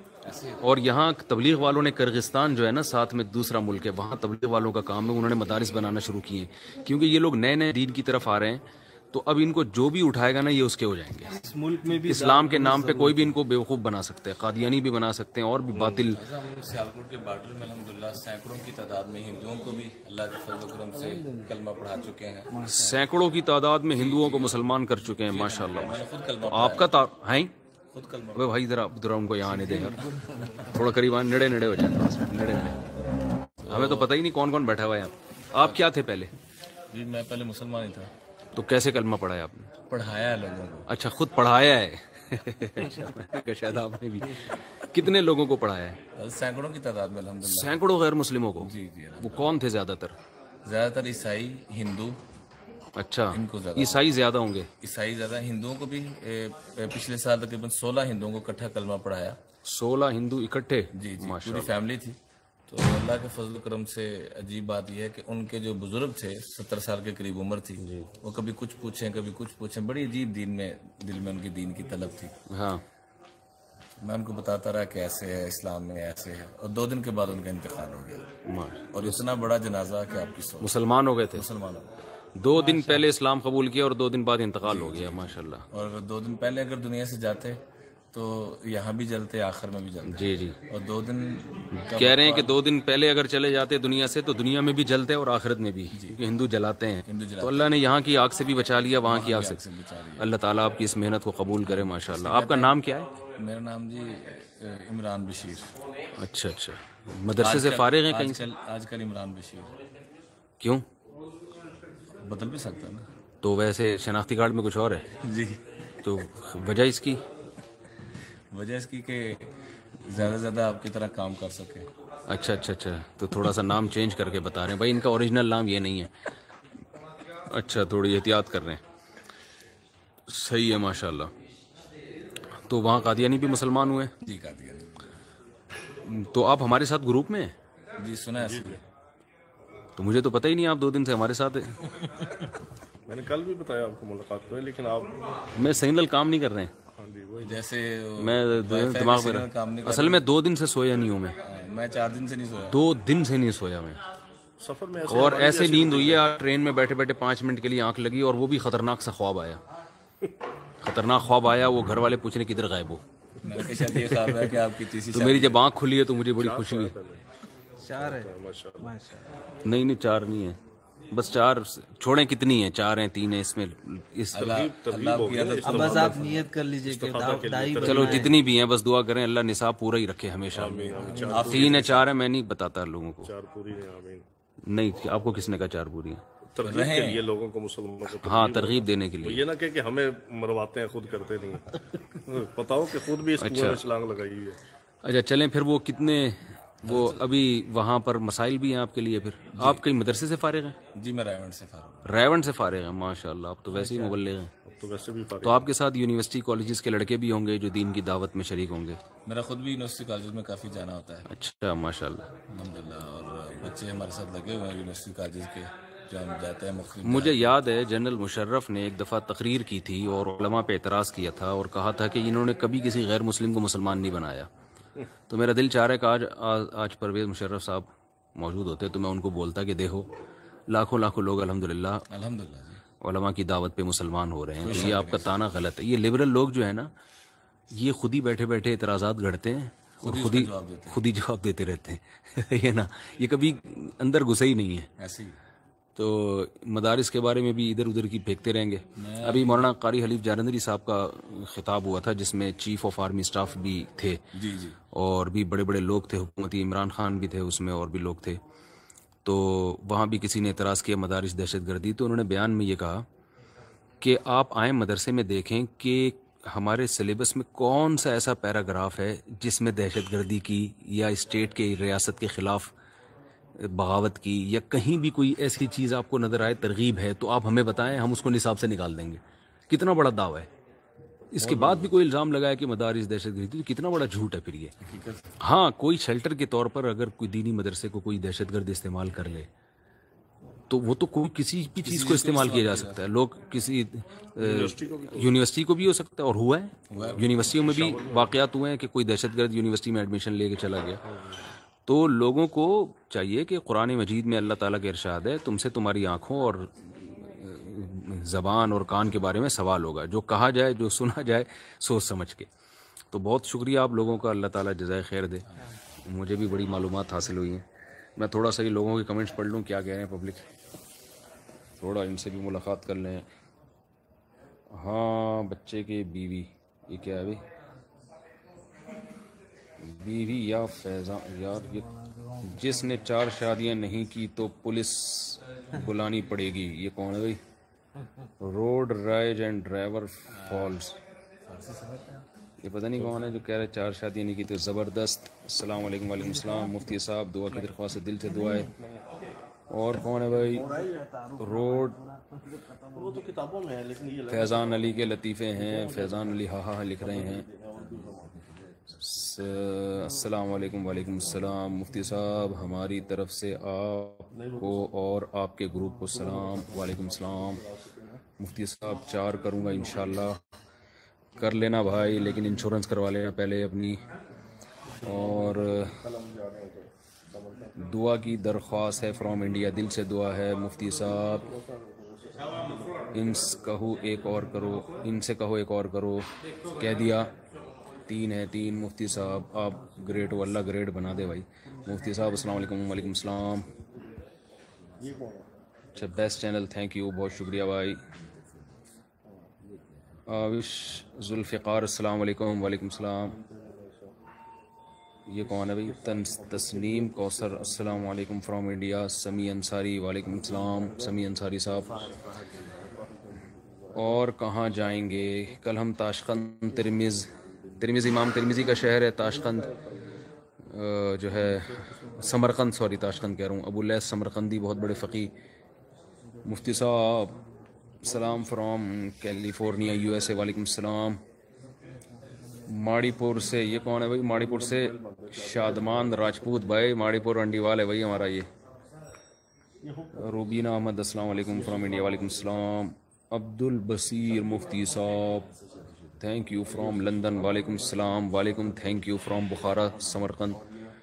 اور یہاں تبلیغ والوں نے, کرغستان جو ہے نا ساتھ میں دوسرا ملک ہے, وہاں تبلیغ والوں کا کام ہے, انہوں نے مدارس بنانا شروع کیے ہیں کیونکہ یہ لوگ نئے نئے دین کی طرف آ رہے ہیں. تو اب ان کو جو بھی اٹھائے گا نا یہ اس کے ہو جائیں گے. اس ملک میں بھی اسلام کے نام پہ کوئی بھی ان کو بیوقوف بنا سکتے ہیں, قادیانی بھی بنا سکتے ہیں, اور بھی باطل. سیالکوٹ کے بارڈر میں الحمدللہ سینکڑوں کی تعداد میں ہندوؤں کو بھی اللہ کے فضل و کرم سے کلمہ پڑھا چکے ہیں. سینکڑوں کی تعداد میں ہندوؤں کو مسلمان کر چکے ہیں ماشاءاللہ. آپ کا تا ہے خود کلمہ وہ بھائی ذرا ذرا ان کو یہاں آنے دیں یار, تھوڑا قریب آنے, نڑے نڑے ہو جائیں, نڑے نڑے. ہمیں تو پتہ ہی نہیں کون کون بیٹھا ہوا ہے یہاں. آپ کیا تھے پہلے؟ جی میں پہلے مسلمان ہی تھا. تو کیسے کلمہ پڑھایا آپ نے؟ پڑھایا ہے لوگوں کو. اچھا خود پڑھایا ہے شاید آپ نے بھی. کتنے لوگوں کو پڑھایا ہے؟ سینکڑوں کی تعداد میں الحمدللہ. سینکڑوں غیر مسلموں کو؟ جی جی. وہ کون تھے زیادہ تر؟ زیادہ تر عیسائی, ہندو. اچھا ان کو زیادہ عیسائی زیادہ ہوں گے. عیسائی زیادہ. ہندوؤں کو بھی پچھلے سال تقریباً سولہ ہندوؤں کو اکٹھا کلمہ پڑھایا. سولہ ہندو اکٹھے؟ جی جی, پوری فیملی تھی. تو اللہ کے فضل و کرم سے عجیب بات یہ ہے کہ ان کے جو بزرگ تھے, ستر سال کے قریب عمر تھی, وہ کبھی کچھ پوچھیں کبھی کچھ پوچھیں. بڑی عجیب دین میں دل میں ان کی دین کی طلب تھی. ہاں میں ان کو بتاتا رہا کہ ایسے ہے اسلام میں ایسے ہے, اور دو دن کے بعد ان کا انتقال ہو گیا, اور اتنا بڑا جنازہ کہ آپ کی سوچ. مسلمان ہو گئے تھے, مسلمان دو دن پہلے اسلام قبول کیا اور دو دن بعد انتقال ہو گیا. ماشاءاللہ. اور دو دن پہلے اگر دنیا سے جاتے تو یہاں بھی جلتے, آخر میں بھی جلتے. جی جی, اور دو دن کہہ رہے ہیں کہ دو دن پہلے اگر چلے جاتے دنیا سے تو دنیا میں بھی جلتے اور آخرت میں بھی, کیونکہ ہندو جلاتے ہیں. تو اللہ نے یہاں کی آگ سے بھی بچا لیا, وہاں کی آگ سے. اللہ تعالیٰ آپ کی اس محنت کو قبول کرے. ماشاءاللہ. آپ کا نام کیا ہے؟ میرا نام جی عمران بشیر. اچھا اچھا, مدرسے سے فارغ ہیں کہیں سے؟ آج کل عمران بشیر. کیوں بدل بھی سکتا ہے نا. تو ویسے شناختی کارڈ میں کچھ اور ہے جی. تو وجہ اس کی وجہ اس کی کہ زیادہ سے زیادہ آپ کی طرح کام کر سکے. اچھا اچھا اچھا, تو تھوڑا سا نام چینج کر کے بتا رہے ہیں بھائی, ان کا اوریجنل نام یہ نہیں ہے. اچھا, تھوڑی احتیاط کر رہے ہیں. صحیح ہے ماشاءاللہ. تو وہاں قادیانی بھی مسلمان ہوئے؟ جی قادیانی. تو آپ ہمارے ساتھ گروپ میں ہیں؟ جی سنا ہے. تو مجھے تو پتہ ہی نہیں آپ دو دن سے ہمارے ساتھ ہیں. میں نے کل بھی بتایا آپ کو ملاقات ہوئی, لیکن آپ میں سگنل کام نہیں کر رہے ہیں. جیسے میں دماغ میں اصل میں دو دن سے سویا نہیں ہوں. میں میں چار دن سے نہیں سویا, دو دن سے نہیں سویا میں. سفر میں اور ایسے نیند ہوئی ہے, ٹرین میں بیٹھے بیٹھے پانچ منٹ کے لیے آنکھ لگی, اور وہ بھی خطرناک سا خواب آیا. خطرناک خواب آیا, وہ گھر والے پوچھ رہے کدھر غائب ہو. تو میری جب آنکھ کھلی ہے تو مجھے بڑی خوشی ہوئی. چار ہے نہیں نہیں, چار نہیں ہے, بس چار چھوڑیں. کتنی ہیں؟ چار ہیں, تین ہیں اس میں. اس اب بس آپ نیت کر لیجئے کہ دائی. چلو جتنی بھی ہیں بس دعا کریں اللہ نصاب پورا ہی رکھے ہمیشہ. تین ہے, چار ہے, میں نہیں بتاتا لوگوں کو. چار پوری ہیں. آمین. نہیں, آپ کو کس نے کہا چار پوری ہیں؟ ترغیب کے لیے لوگوں کو, مسلمانوں کو. ہاں, ترغیب دینے کے لیے. یہ نہ کہ کہ ہمیں مرواتے ہیں, خود کرتے نہیں. بتاؤ کہ خود بھی اس کنویں میں چھلانگ لگائی ہوئی ہے. اچھا چلیں پھر. وہ کتنے, وہ ابھی وہاں پر مسائل بھی ہیں آپ کے لیے. پھر آپ کہیں مدرسے سے فارغ ہیں؟ جی میں رائیونڈ سے فارغ. رائیونڈ سے فارغ ہیں, ماشاء اللہ. آپ تو ویسے ہی مبلغ ہیں. تو ویسے بھی تو آپ کے ساتھ یونیورسٹی کالجز کے لڑکے بھی ہوں گے جو دین کی دعوت میں شریک ہوں گے؟ میرا خود بھی یونیورسٹی کالجز میں کافی جانا ہوتا ہے. اچھا ماشاء اللہ. الحمدللہ. اور بچے ہمارے ساتھ لگے ہوئے ہیں یونیورسٹی کالجز کے, جو ہم جاتے ہیں مختلف. مجھے یاد ہے جنرل مشرف نے ایک دفعہ تقریر کی تھی اور علماء پہ اعتراض کیا تھا, اور کہا تھا کہ انہوں نے کبھی کسی غیر مسلم کو مسلمان نہیں بنایا. تو میرا دل چاہ رہا ہے کہ آج آج پرویز مشرف صاحب موجود ہوتے تو میں ان کو بولتا کہ دیکھو لاکھوں لاکھوں لوگ الحمدللہ الحمدللہ علماء کی دعوت پہ مسلمان ہو رہے ہیں. تو یہ آپ کا تانا غلط ہے. یہ لبرل لوگ جو ہے نا, یہ خود ہی بیٹھے بیٹھے اعتراضات گھڑتے ہیں اور خود ہی خود ہی جواب دیتے رہتے ہیں. یہ نا, یہ کبھی اندر گھسے ہی نہیں ہے. ایسی تو مدارس کے بارے میں بھی ادھر ادھر کی پھینکتے رہیں گے. ابھی مولانا قاری حلیف جالندری صاحب کا خطاب ہوا تھا جس میں چیف آف آرمی اسٹاف بھی تھے, جی جی, اور بھی بڑے بڑے لوگ تھے حکومتی. عمران خان بھی تھے اس میں, اور بھی لوگ تھے. تو وہاں بھی کسی نے اعتراض کیا مدارس دہشت گردی. تو انہوں نے بیان میں یہ کہا کہ آپ آئیں مدرسے میں دیکھیں کہ ہمارے سلیبس میں کون سا ایسا پیراگراف ہے جس میں دہشت گردی کی یا اسٹیٹ کے ریاست کے خلاف بغاوت کی یا کہیں بھی کوئی ایسی چیز آپ کو نظر آئے ترغیب ہے تو آپ ہمیں بتائیں, ہم اس کو نصاب سے نکال دیں گے. کتنا بڑا دعویٰ ہے. اس کے بعد بھی کوئی الزام لگایا کہ مدارس دہشت گردی, کتنا بڑا جھوٹ ہے پھر یہ. ہاں, کوئی شیلٹر کے طور پر اگر کوئی دینی مدرسے کو کوئی دہشت گرد استعمال کر لے تو وہ تو کوئی کسی بھی چیز کو استعمال کیا جا سکتا ہے. لوگ کسی یونیورسٹی کو بھی ہو سکتا ہے, اور ہوا ہے یونیورسٹیوں میں بھی واقعات ہوئے ہیں کہ کوئی دہشت گرد یونیورسٹی میں ایڈمیشن لے کے چلا گیا. تو لوگوں کو چاہیے کہ قرآن مجید میں اللہ تعالیٰ کا ارشاد ہے تم سے تمہاری آنکھوں اور زبان اور کان کے بارے میں سوال ہوگا, جو کہا جائے جو سنا جائے سوچ سمجھ کے. تو بہت شکریہ آپ لوگوں کا, اللہ تعالیٰ جزائے خیر دے. مجھے بھی بڑی معلومات حاصل ہوئی ہیں. میں تھوڑا سا ہی لوگوں کے کمنٹس پڑھ لوں کیا کہہ رہے ہیں پبلک, تھوڑا ان سے بھی ملاقات کر لیں. ہاں, بچے کے بیوی, یہ کیا ہے بھائی, بیوی یا فیضان یار, یہ جس نے چار شادیاں نہیں کی تو پولیس بلانی پڑے گی. یہ کون ہے بھائی؟ روڈ رائج اینڈ ڈرائیور فالز, یہ پتہ نہیں کون ہے جو کہہ رہے چار شادیاں نہیں کی تو زبردست. السلام علیکم. وعلیکم السلام. مفتی صاحب دعا کی درخواست, دل سے دعا ہے. اور کون ہے بھائی؟ روڈ وہ تو کتابوں میں ہے, لیکن یہ فیضان علی کے لطیفے ہیں. فیضان علی ہاں ہاں لکھ رہے ہیں. السلام علیکم. وعلیکم السلام. مفتی صاحب ہماری طرف سے آپ کو اور آپ کے گروپ کو سلام. وعلیکم السلام. مفتی صاحب چار کروں گا انشاءاللہ. کر لینا بھائی، لیکن انشورنس کروا لینا پہلے اپنی. اور دعا کی درخواست ہے فرام انڈیا، دل سے دعا ہے مفتی صاحب. ان سے کہو ایک اور کرو، ان سے کہو ایک اور کرو. کہہ دیا، تین ہے تین. مفتی صاحب آپ گریٹ ہو، اللہ گریٹ بنا دے بھائی. مفتی صاحب السلام علیکم. وعلیکم السلام. اچھا بیسٹ چینل، تھینک یو، بہت شکریہ بھائی. آوش ذوالفقار السلام علیکم. وعلیکم السلام. یہ کون ہے بھائی؟ تسنیم کوثر السلام علیکم فرام انڈیا. سمی انصاری وعلیکم السلام. سمی انصاری صاحب. اور کہاں جائیں گے؟ کل ہم تاشقند ترمز ترمز امام ترمزی کا شہر ہے تاشقند، جو ہے سمرقند، سوری تاشقند کہہ رہا ہوں. ابو اللیث سمرقندی، بہت بڑے فقی. مفتی صاحب سلام from California U S A. وعلیکم السلام. ماڑی پور سے، یہ کون ہے بھائی؟ ماڑی پور سے شادمان راجپوت بھائی. ماڑی پور انڈیوال ہے بھائی ہمارا یہ. روبینہ احمد السلام علیکم فرام انڈیا. وعلیکم السلام. عبد البصیر مفتی صاحب تھینک یو فرام لندن. وعلیکم السلام. وعلیکم thank you from Bukhara Samarkand.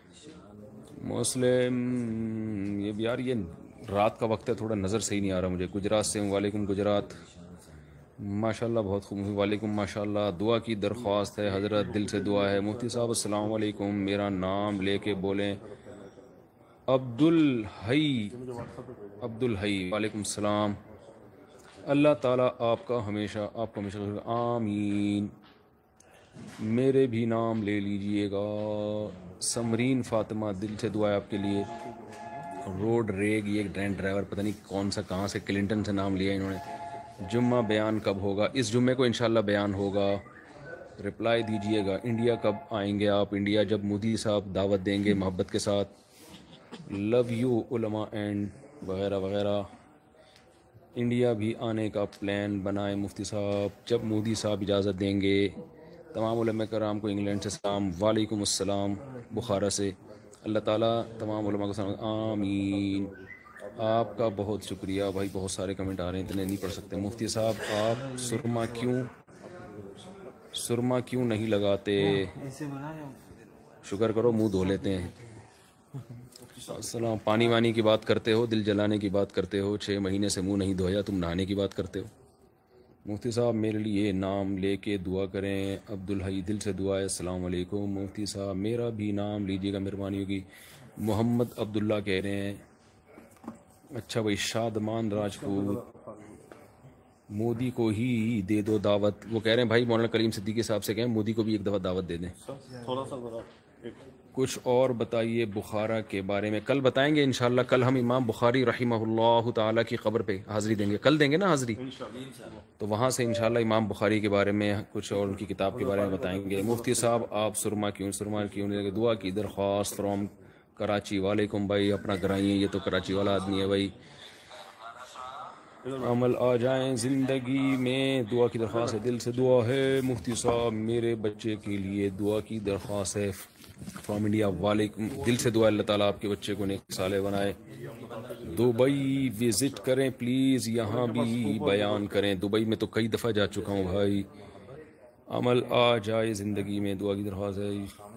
مسلم یہ بھی یار، یہ رات کا وقت ہے، تھوڑا نظر صحیح نہیں آ رہا مجھے. گجرات سے ہوں. وعلیکم گجرات. ماشاء اللہ بہت خوب. وعلیکم ماشاء اللہ. دعا کی درخواست ہے حضرت، دل سے دعا ہے. مفتی صاحب السلام علیکم، میرا نام لے کے بولیں. عبد الحی عبد الحی وعلیکم السلام. اللہ تعالیٰ آپ کا ہمیشہ آپ کو ہمیشہ آمین. میرے بھی نام لے لیجئے گا. سمرین فاطمہ دل سے دعا ہے آپ کے لیے. روڈ ریگ، یہ ایک ٹرین ڈرائیور پتہ نہیں کون سا کہاں سے، کلنٹن سے نام لیا انہوں نے. جمعہ بیان کب ہوگا؟ اس جمعے کو انشاءاللہ بیان ہوگا. رپلائی دیجئے گا. انڈیا کب آئیں گے آپ؟ انڈیا جب مودی صاحب دعوت دیں گے محبت کے ساتھ. لو یو علماء اینڈ وغیرہ وغیرہ. انڈیا بھی آنے کا پلان بنائے مفتی صاحب جب مودی صاحب اجازت دیں گے. تمام علماء کرام کو انگلینڈ سے سلام. وعلیکم السلام بخارا سے. اللہ تعالیٰ تمام علماء کو سلام. آمین. آپ کا بہت شکریہ بھائی. بہت سارے کمنٹ آ رہے ہیں، اتنے نہیں پڑھ سکتے. مفتی صاحب آپ سرما کیوں سرما کیوں نہیں لگاتے؟ شکر کرو منہ دھو لیتے ہیں. السلام. پانی وانی کی بات کرتے ہو، دل جلانے کی بات کرتے ہو. چھ مہینے سے منہ نہیں دھویا، تم نہانے کی بات کرتے ہو. مفتی صاحب میرے لیے نام لے کے دعا کریں. عبد الحی دل سے دعا ہے. السلام علیکم. مفتی صاحب میرا بھی نام لیجیے گا، مہربانی ہوگی. محمد عبداللہ کہہ رہے ہیں. اچھا بھائی. شادمان راجپوت مودی کو ہی دے دو دعوت. وہ کہہ رہے ہیں بھائی مولانا کلیم صدیقی صاحب سے کہیں مودی کو بھی ایک دفعہ دعوت دے دیں. تھوڑا سا ذرا کچھ اور بتائیے بخارا کے بارے میں. کل بتائیں گے انشاءاللہ. کل ہم امام بخاری رحمہ اللہ تعالیٰ کی قبر پہ حاضری دیں گے. کل دیں گے نا حاضری، تو وہاں سے انشاءاللہ امام بخاری کے بارے میں کچھ اور ان کی کتاب کے بارے میں بتائیں گے. مفتی صاحب آپ سرما کیوں سرما کیوں نہیں لگے؟ دعا کی درخواست فرام کراچی. وعلیکم بھائی. اپنا کرائیے، یہ تو کراچی والا آدمی ہے بھائی. عمل آ جائیں زندگی میں. دعا کی درخواست ہے، دل سے دعا ہے. مفتی صاحب میرے بچے کے لیے دعا کی درخواست ہے فرام انڈیا. وعلیکم. دل سے دعا اللہ تعالیٰ آپ کے بچے کو نیک صالح بنائے. دبئی وزٹ کریں پلیز، یہاں بھی بیان کریں. دبئی میں تو کئی دفعہ جا چکا ہوں بھائی. عمل آ جائے زندگی میں. دعا کی درخواست ہے.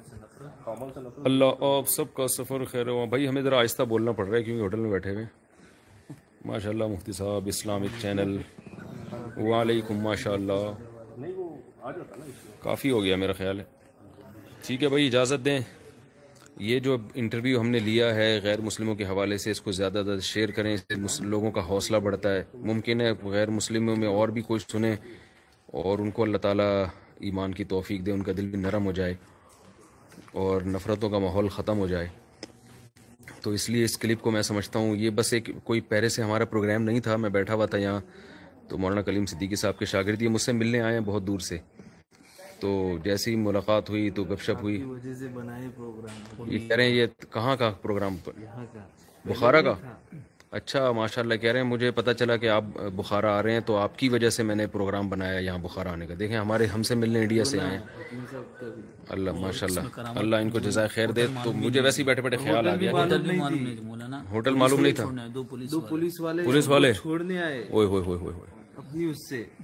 اللہ آپ سب کا سفر خیر ہوا. بھائی ہمیں ذرا آہستہ بولنا پڑ رہا ہے کیونکہ ہوٹل میں بیٹھے ہوئے. ماشاء اللہ مفتی صاحب اسلامک چینل. وعلیکم ماشاء اللہ. کافی ہو گیا میرا خیال ہے. ٹھیک ہے بھائی اجازت دیں. یہ جو انٹرویو ہم نے لیا ہے غیر مسلموں کے حوالے سے، اس کو زیادہ زیادہ شیئر کریں. اس سے لوگوں کا حوصلہ بڑھتا ہے. ممکن ہے غیر مسلموں میں اور بھی کچھ سنیں اور ان کو اللہ تعالیٰ ایمان کی توفیق دے، ان کا دل بھی نرم ہو جائے اور نفرتوں کا ماحول ختم ہو جائے. تو اس لیے اس کلپ کو میں سمجھتا ہوں یہ بس ایک کوئی پہلے سے ہمارا پروگرام نہیں تھا. میں بیٹھا ہوا تھا یہاں، تو مولانا کلیم صدیقی صاحب کے شاگرد یہ مجھ سے ملنے آئے ہیں بہت دور سے. تو جیسی ہی ملاقات ہوئی تو گپ شپ ہوئی. یہ کہہ رہے ہیں یہ کہاں کا پروگرام؟ بخارا کا. اچھا ماشاء اللہ. کہہ رہے ہیں مجھے پتہ چلا کہ آپ بخارا آ رہے ہیں، تو آپ کی وجہ سے میں نے پروگرام بنایا یہاں بخارا آنے کا. دیکھیں ہمارے ہم سے ملنے انڈیا سے آئے ہیں. اللہ ماشاء اللہ اللہ ان کو جزائے خیر دے. تو مجھے ویسے ہی بیٹھے بیٹھے خیال آ گیا. ہوٹل معلوم نہیں تھا. دو پولیس والے پولیس والے چھوڑنے آئے اوئے ہوئے ہوئے ہوئے اپنی اس سے.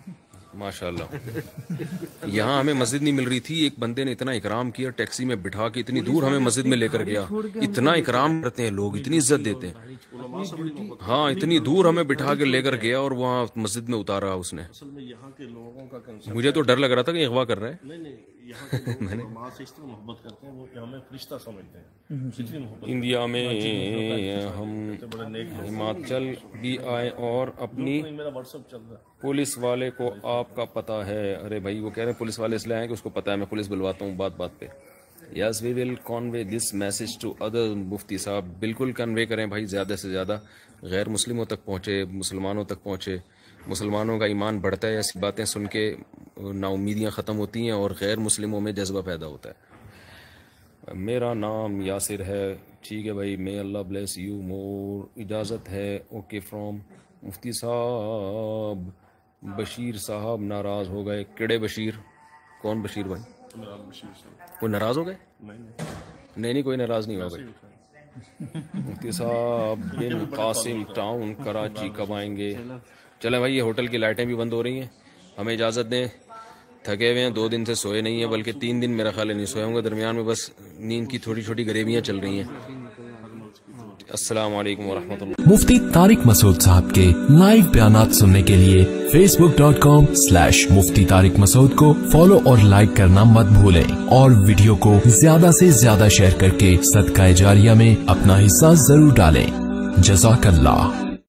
ماشاءاللہ. یہاں ہمیں مسجد نہیں مل رہی تھی, ایک بندے نے اتنا اکرام کیا, ٹیکسی میں بٹھا کے اتنی دور ہمیں مسجد میں لے کر گیا. اتنا اکرام کرتے ہیں لوگ, اتنی عزت دیتے ہیں. ہاں اتنی دور ہمیں بٹھا کے لے کر گیا اور وہاں مسجد میں اتارا اس نے. اصل میں یہاں کے لوگوں کا کنسرن, مجھے تو ڈر لگ رہا تھا کہ اغوا کر رہے ہیں. نہیں نہیں, یہاں کے لوگ علماء سے اس طرح محبت کرتے ہیں, وہ ہمیں فرشتہ سمجھتے ہیں, اتنی محبت. انڈیا میں ہم بڑے نیک لوگ. ہماچل بھی آئے اور اپنی میرا واٹس ایپ چل رہا ہے. پولیس والے کو آپ کا پتہ ہے. ارے بھائی وہ کہہ رہے ہیں پولیس والے اس لیے آئے کہ اس کو پتہ ہے, میں پولیس بلواتا ہوں بات بات پہ. Yes we will convey this message to other. مفتی صاحب بالکل کنوے کریں بھائی, زیادہ سے زیادہ غیر مسلموں تک پہنچے, مسلمانوں تک پہنچے. مسلمانوں کا ایمان بڑھتا ہے, ایسی باتیں سن کے نا امیدیاں ختم ہوتی ہیں اور غیر مسلموں میں جذبہ پیدا ہوتا ہے. میرا نام یاسر ہے. ٹھیک ہے بھائی, may Allah bless you more. اجازت ہے. اوکے فرام مفتی صاحب. بشیر صاحب ناراض ہو گئے. کیڑے بشیر؟ کون بشیر بھائی؟ کوئی ناراض ہو گئے؟ نہیں نہیں کوئی ناراض نہیں ہو گئے. مفتی صاحب بن قاسم ٹاؤن کراچی کب آئیں گے؟ چلیں بھائی, یہ ہوٹل کی لائٹیں بھی بند ہو رہی ہیں, ہمیں اجازت دیں. تھکے ہوئے ہیں, دو دن سے سوئے نہیں ہیں, بلکہ تین دن میرا خیال ہے نہیں سوئے ہوں گے. درمیان میں بس نیند کی تھوڑی چھوٹی غریبیاں چل رہی ہیں. السلام علیکم ورحمۃ اللہ. مفتی طارق مسعود صاحب کے لائیو بیانات سننے کے لیے Facebook dot com slash Mufti Tariq Masood کو فالو اور لائک کرنا مت بھولیں, اور ویڈیو کو زیادہ سے زیادہ شیئر کر کے صدقہ جاریہ میں اپنا حصہ ضرور ڈالیں. جزاک اللہ.